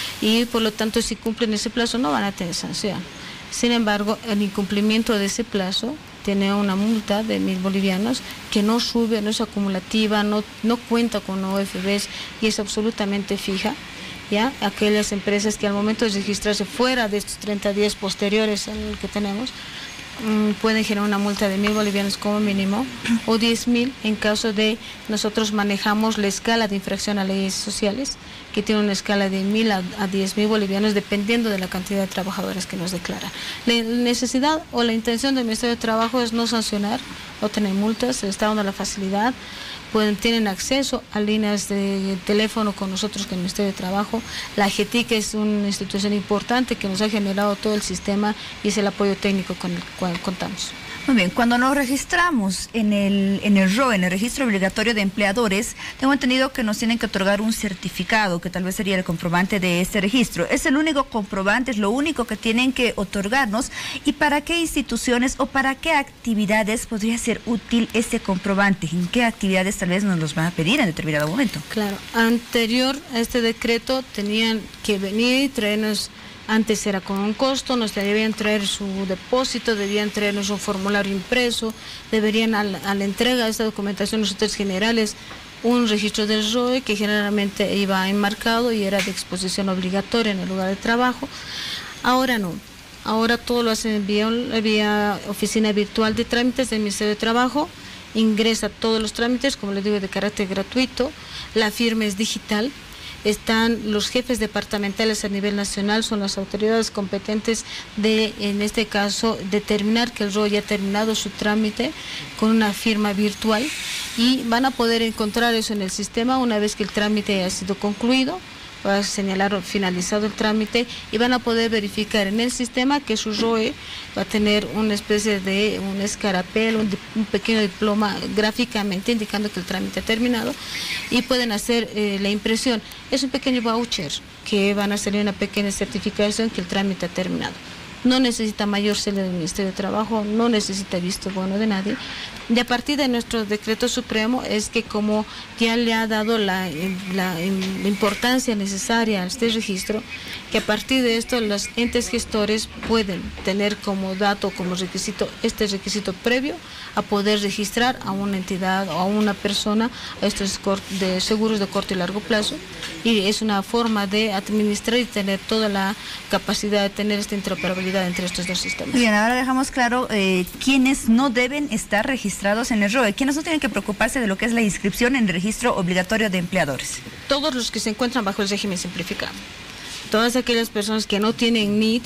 y por lo tanto si cumplen ese plazo no van a tener sanción. Sin embargo, el incumplimiento de ese plazo tiene una multa de mil bolivianos que no sube, no es acumulativa, no, no cuenta con O F Bs y es absolutamente fija. ¿Ya? Aquellas empresas que al momento de registrarse fuera de estos treinta días posteriores al que tenemos, mmm, pueden generar una multa de mil bolivianos como mínimo, o diez mil en caso de nosotros manejamos la escala de infracción a leyes sociales, que tiene una escala de mil a diez mil bolivianos, dependiendo de la cantidad de trabajadores que nos declaran. La necesidad o la intención del Ministerio de Trabajo es no sancionar o tener multas, se les está dando la facilidad. Pueden, tienen acceso a líneas de teléfono con nosotros, con el Ministerio de Trabajo. La G T I C es una institución importante que nos ha generado todo el sistema y es el apoyo técnico con el cual contamos. Muy bien, cuando nos registramos en el, en el R O E, en el Registro Obligatorio de Empleadores, tengo entendido que nos tienen que otorgar un certificado, que tal vez sería el comprobante de este registro. Es el único comprobante, es lo único que tienen que otorgarnos. ¿Y para qué instituciones o para qué actividades podría ser útil ese comprobante? ¿En qué actividades tal vez nos los van a pedir en determinado momento? Claro, anterior a este decreto tenían que venir y traernos. Antes era con un costo, nos debían traer su depósito, debían traernos un formulario impreso, deberían a la, a la entrega de esta documentación los sectores generales un registro del R O E que generalmente iba enmarcado y era de exposición obligatoria en el lugar de trabajo. Ahora no, ahora todo lo hacen vía, vía oficina virtual de trámites del Ministerio de Trabajo, ingresa todos los trámites, como les digo, de carácter gratuito, la firma es digital. Están los jefes departamentales a nivel nacional, son las autoridades competentes de, en este caso, determinar que el R O E ya ha terminado su trámite con una firma virtual y van a poder encontrar eso en el sistema una vez que el trámite haya sido concluido. Va a señalar finalizado el trámite y van a poder verificar en el sistema que su R O E va a tener una especie de un escarapel, un, un pequeño diploma gráficamente indicando que el trámite ha terminado y pueden hacer eh, la impresión. Es un pequeño voucher que van a hacer una pequeña certificación que el trámite ha terminado. No necesita mayor sello del Ministerio de Trabajo, no necesita visto bueno de nadie. Y a partir de nuestro decreto supremo es que como ya le ha dado la, la, la importancia necesaria a este registro, que a partir de esto los entes gestores pueden tener como dato, como requisito, este requisito previo a poder registrar a una entidad o a una persona a estos de seguros de corto y largo plazo. Y es una forma de administrar y tener toda la capacidad de tener esta interoperabilidad entre estos dos sistemas. Bien, ahora dejamos claro eh, quiénes no deben estar registrados en el R O E, quiénes no tienen que preocuparse de lo que es la inscripción en el registro obligatorio de empleadores. Todos los que se encuentran bajo el régimen simplificado. Todas aquellas personas que no tienen N I T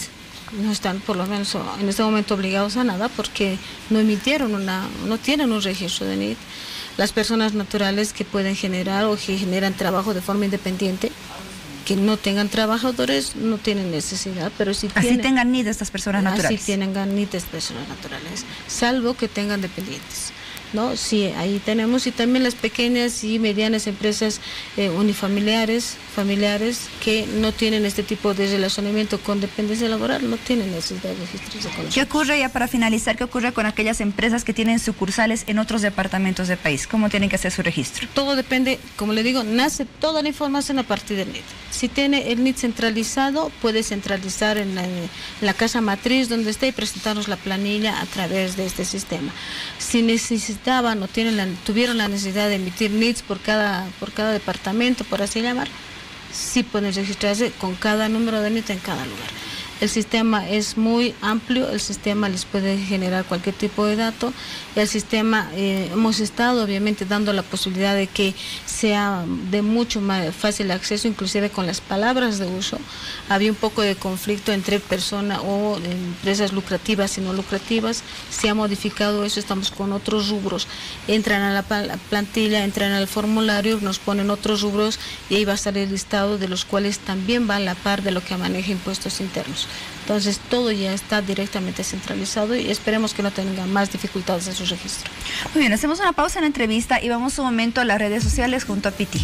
no están por lo menos en este momento obligados a nada porque no emitieron una, no tienen un registro de N I T. Las personas naturales que pueden generar o que generan trabajo de forma independiente, que no tengan trabajadores, no tienen necesidad, pero si así tienen, tengan N I T estas personas naturales. Así tienen N I T estas personas naturales, salvo que tengan dependientes. ¿No? Sí, ahí tenemos, y también las pequeñas y medianas empresas eh, unifamiliares, familiares, que no tienen este tipo de relacionamiento con dependencia laboral, no tienen necesidad de registrarse con nosotros. ¿Qué ocurre, ya para finalizar, qué ocurre con aquellas empresas que tienen sucursales en otros departamentos del país? ¿Cómo tienen que hacer su registro? Todo depende, como le digo, nace toda la información a partir del N I T. Si tiene el N I T centralizado, puede centralizar en la, en la casa matriz donde esté y presentarnos la planilla a través de este sistema. Si necesitaban o tienen la, tuvieron la necesidad de emitir N I Ts por cada, por cada departamento, por así llamar, sí pueden registrarse con cada número de N I T en cada lugar. El sistema es muy amplio, el sistema les puede generar cualquier tipo de dato. El sistema, eh, hemos estado obviamente dando la posibilidad de que sea de mucho más fácil acceso, inclusive con las palabras de uso. Había un poco de conflicto entre personas o empresas lucrativas y no lucrativas. Se ha modificado eso, estamos con otros rubros. Entran a la plantilla, entran al formulario, nos ponen otros rubros y ahí va a salir el listado de los cuales también va a la par de lo que maneja impuestos internos. Entonces todo ya está directamente centralizado y esperemos que no tengan más dificultades en su registro. Muy bien, hacemos una pausa en la entrevista y vamos un momento a las redes sociales junto a Piti.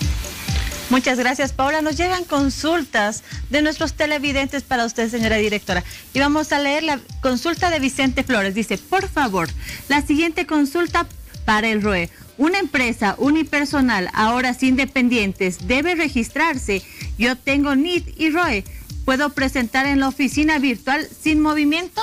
Muchas gracias, Paula. Nos llegan consultas de nuestros televidentes para usted, señora directora. Y vamos a leer la consulta de Vicente Flores. Dice, por favor, la siguiente consulta para el R O E. Una empresa unipersonal, ahora sin dependientes, debe registrarse. Yo tengo N I T y R O E. ¿Puedo presentar en la oficina virtual sin movimiento?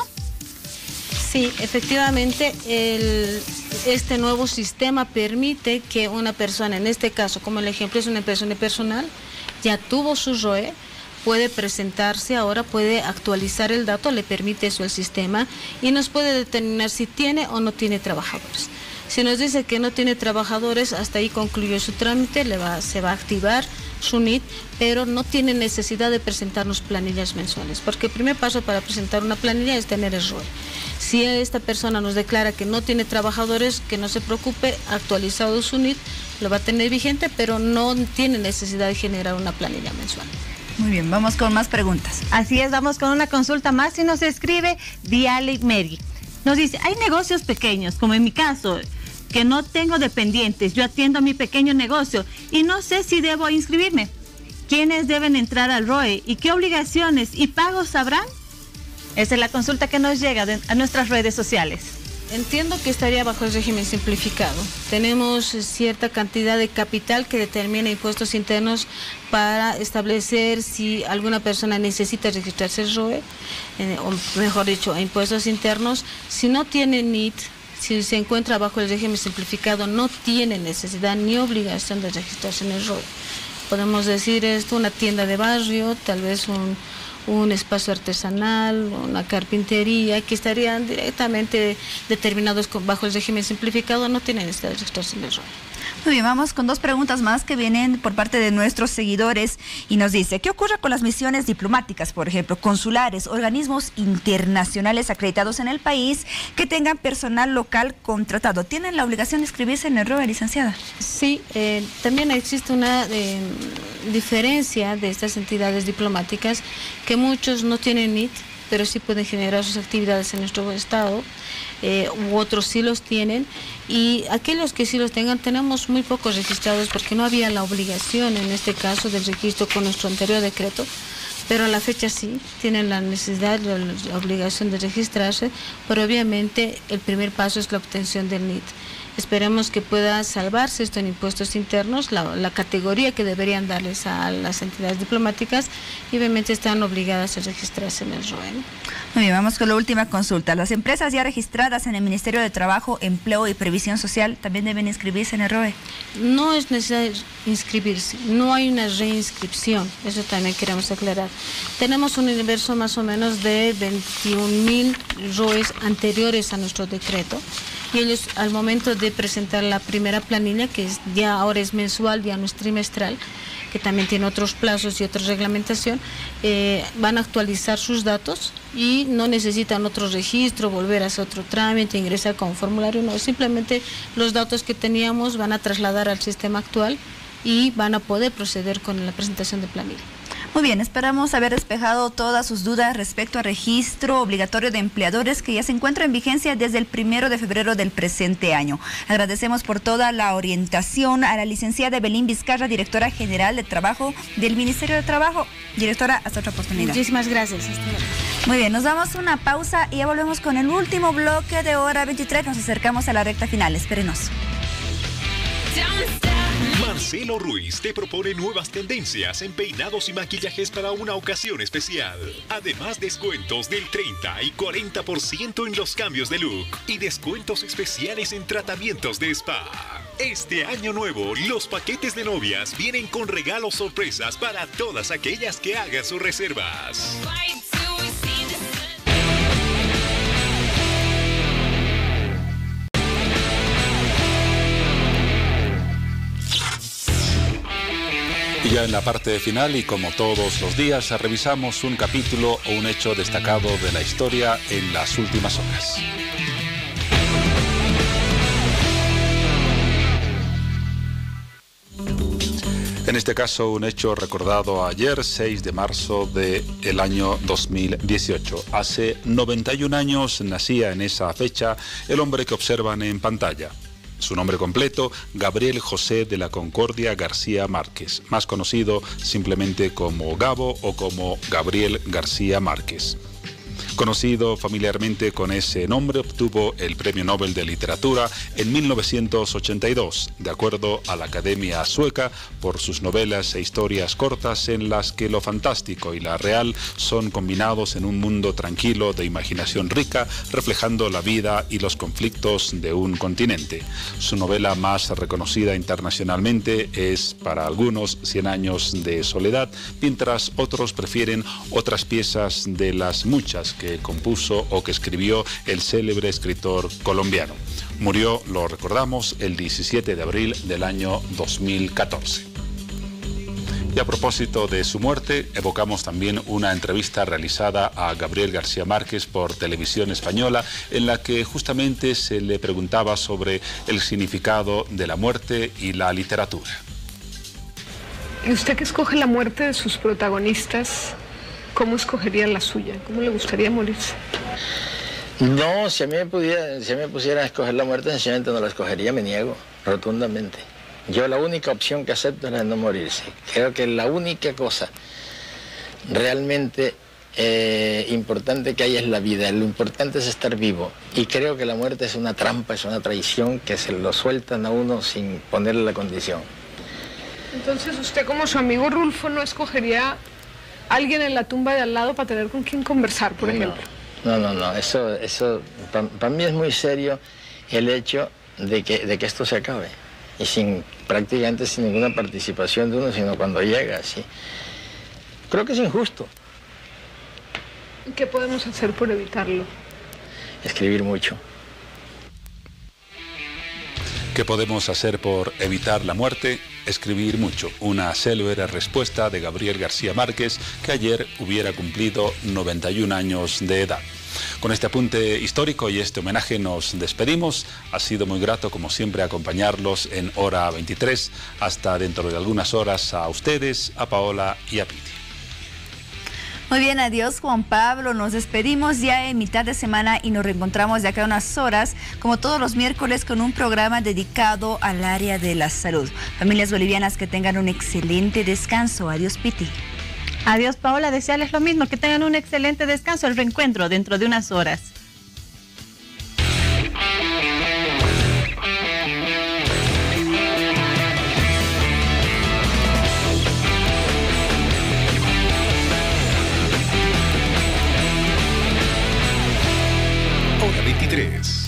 Sí, efectivamente, el, este nuevo sistema permite que una persona, en este caso, como el ejemplo es una persona personal, ya tuvo su R O E, puede presentarse ahora, puede actualizar el dato, le permite eso el sistema y nos puede determinar si tiene o no tiene trabajadores. Si nos dice que no tiene trabajadores, hasta ahí concluyó su trámite, le va, se va a activar su N I T, pero no tiene necesidad de presentarnos planillas mensuales, porque el primer paso para presentar una planilla es tener el R O E. Si esta persona nos declara que no tiene trabajadores, que no se preocupe, actualizado su N I T, lo va a tener vigente, pero no tiene necesidad de generar una planilla mensual. Muy bien, vamos con más preguntas. Así es, vamos con una consulta más y nos escribe Diale Meri. Nos dice, hay negocios pequeños, como en mi caso, que no tengo dependientes, yo atiendo mi pequeño negocio y no sé si debo inscribirme. ¿Quiénes deben entrar al R O E y qué obligaciones y pagos habrán? Esa es la consulta que nos llega de, a nuestras redes sociales. Entiendo que estaría bajo el régimen simplificado. Tenemos cierta cantidad de capital que determina impuestos internos para establecer si alguna persona necesita registrarse al R O E, eh, o mejor dicho, a impuestos internos. Si no tiene N I T, si se encuentra bajo el régimen simplificado, no tiene necesidad ni obligación de registrarse en el R O E. Podemos decir esto, una tienda de barrio, tal vez un, un espacio artesanal, una carpintería, que estarían directamente determinados con, bajo el régimen simplificado, no tienen necesidad de registrarse en el R O E. Muy bien, vamos con dos preguntas más que vienen por parte de nuestros seguidores y nos dice, ¿qué ocurre con las misiones diplomáticas, por ejemplo, consulares, organismos internacionales acreditados en el país que tengan personal local contratado? ¿Tienen la obligación de inscribirse en el R O E, licenciada? Sí, eh, también existe una eh, diferencia de estas entidades diplomáticas, que muchos no tienen N I T, pero sí pueden generar sus actividades en nuestro estado, eh, u otros sí los tienen, y aquellos que sí los tengan tenemos muy pocos registrados porque no había la obligación en este caso del registro con nuestro anterior decreto, pero a la fecha sí, tienen la necesidad, la, la obligación de registrarse, pero obviamente el primer paso es la obtención del N I T. Esperemos que pueda salvarse esto en impuestos internos, la, la categoría que deberían darles a las entidades diplomáticas, y obviamente están obligadas a registrarse en el R O E, ¿no? Muy bien, vamos con la última consulta. ¿Las empresas ya registradas en el Ministerio de Trabajo, Empleo y Previsión Social también deben inscribirse en el R O E? No es necesario inscribirse, no hay una reinscripción, eso también queremos aclarar. Tenemos un universo más o menos de veintiún mil R O Es anteriores a nuestro decreto, y ellos al momento de presentar la primera planilla, que es ya ahora es mensual, ya no es trimestral, que también tiene otros plazos y otra reglamentación, eh, van a actualizar sus datos y no necesitan otro registro, volver a hacer otro trámite, ingresar con un formulario, no, simplemente los datos que teníamos van a trasladar al sistema actual y van a poder proceder con la presentación de planilla. Muy bien, esperamos haber despejado todas sus dudas respecto al registro obligatorio de empleadores que ya se encuentra en vigencia desde el primero de febrero del presente año. Agradecemos por toda la orientación a la licenciada Evelyn Vizcarra, directora general de Trabajo del Ministerio de Trabajo. Directora, hasta otra oportunidad. Muchísimas gracias. Muy bien, nos damos una pausa y ya volvemos con el último bloque de Hora veintitrés. Nos acercamos a la recta final. Espérenos. Marcelo Ruiz te propone nuevas tendencias en peinados y maquillajes para una ocasión especial. Además, descuentos del treinta y cuarenta por ciento en los cambios de look y descuentos especiales en tratamientos de spa. Este año nuevo, los paquetes de novias vienen con regalos sorpresas para todas aquellas que hagan sus reservas. Y ya en la parte final, y como todos los días, revisamos un capítulo o un hecho destacado de la historia en las últimas horas. En este caso, un hecho recordado ayer, seis de marzo del año dos mil dieciocho. Hace noventa y un años nacía en esa fecha el hombre que observan en pantalla. Su nombre completo, Gabriel José de la Concordia García Márquez, más conocido simplemente como Gabo o como Gabriel García Márquez. Conocido familiarmente con ese nombre, obtuvo el Premio Nobel de Literatura en mil novecientos ochenta y dos, de acuerdo a la Academia Sueca, por sus novelas e historias cortas en las que lo fantástico y la real son combinados en un mundo tranquilo de imaginación rica, reflejando la vida y los conflictos de un continente. Su novela más reconocida internacionalmente es, para algunos, Cien años de soledad, mientras otros prefieren otras piezas de las muchas que que compuso o que escribió el célebre escritor colombiano. Murió, lo recordamos, el diecisiete de abril del año dos mil catorce. Y a propósito de su muerte, evocamos también una entrevista realizada a Gabriel García Márquez por Televisión Española, en la que justamente se le preguntaba sobre el significado de la muerte y la literatura. ¿Y usted que escoge la muerte de sus protagonistas, cómo escogería la suya? ¿Cómo le gustaría morirse? No, si a mí me pudiera, si a mí me pusiera a escoger la muerte, sencillamente no la escogería, me niego rotundamente. Yo la única opción que acepto es la de no morirse. Creo que la única cosa realmente eh, importante que hay es la vida, lo importante es estar vivo. Y creo que la muerte es una trampa, es una traición que se lo sueltan a uno sin ponerle la condición. Entonces usted, como su amigo Rulfo, no escogería alguien en la tumba de al lado para tener con quien conversar, por ejemplo. No, no, no, eso, eso para pa mí es muy serio el hecho de que, de que esto se acabe. Y sin, prácticamente sin ninguna participación de uno, sino cuando llega, ¿sí? Creo que es injusto. ¿Qué podemos hacer por evitarlo? Escribir mucho. ¿Qué podemos hacer por evitar la muerte? Escribir mucho. Una célebre respuesta de Gabriel García Márquez, que ayer hubiera cumplido noventa y un años de edad. Con este apunte histórico y este homenaje nos despedimos. Ha sido muy grato, como siempre, acompañarlos en Hora veintitrés. Hasta dentro de algunas horas a ustedes, a Paola y a Piti. Muy bien, adiós Juan Pablo, nos despedimos ya en mitad de semana y nos reencontramos de acá a unas horas, como todos los miércoles, con un programa dedicado al área de la salud. Familias bolivianas, que tengan un excelente descanso. Adiós, Piti. Adiós, Paola, desearles lo mismo, que tengan un excelente descanso, el reencuentro dentro de unas horas. Hora veintitrés.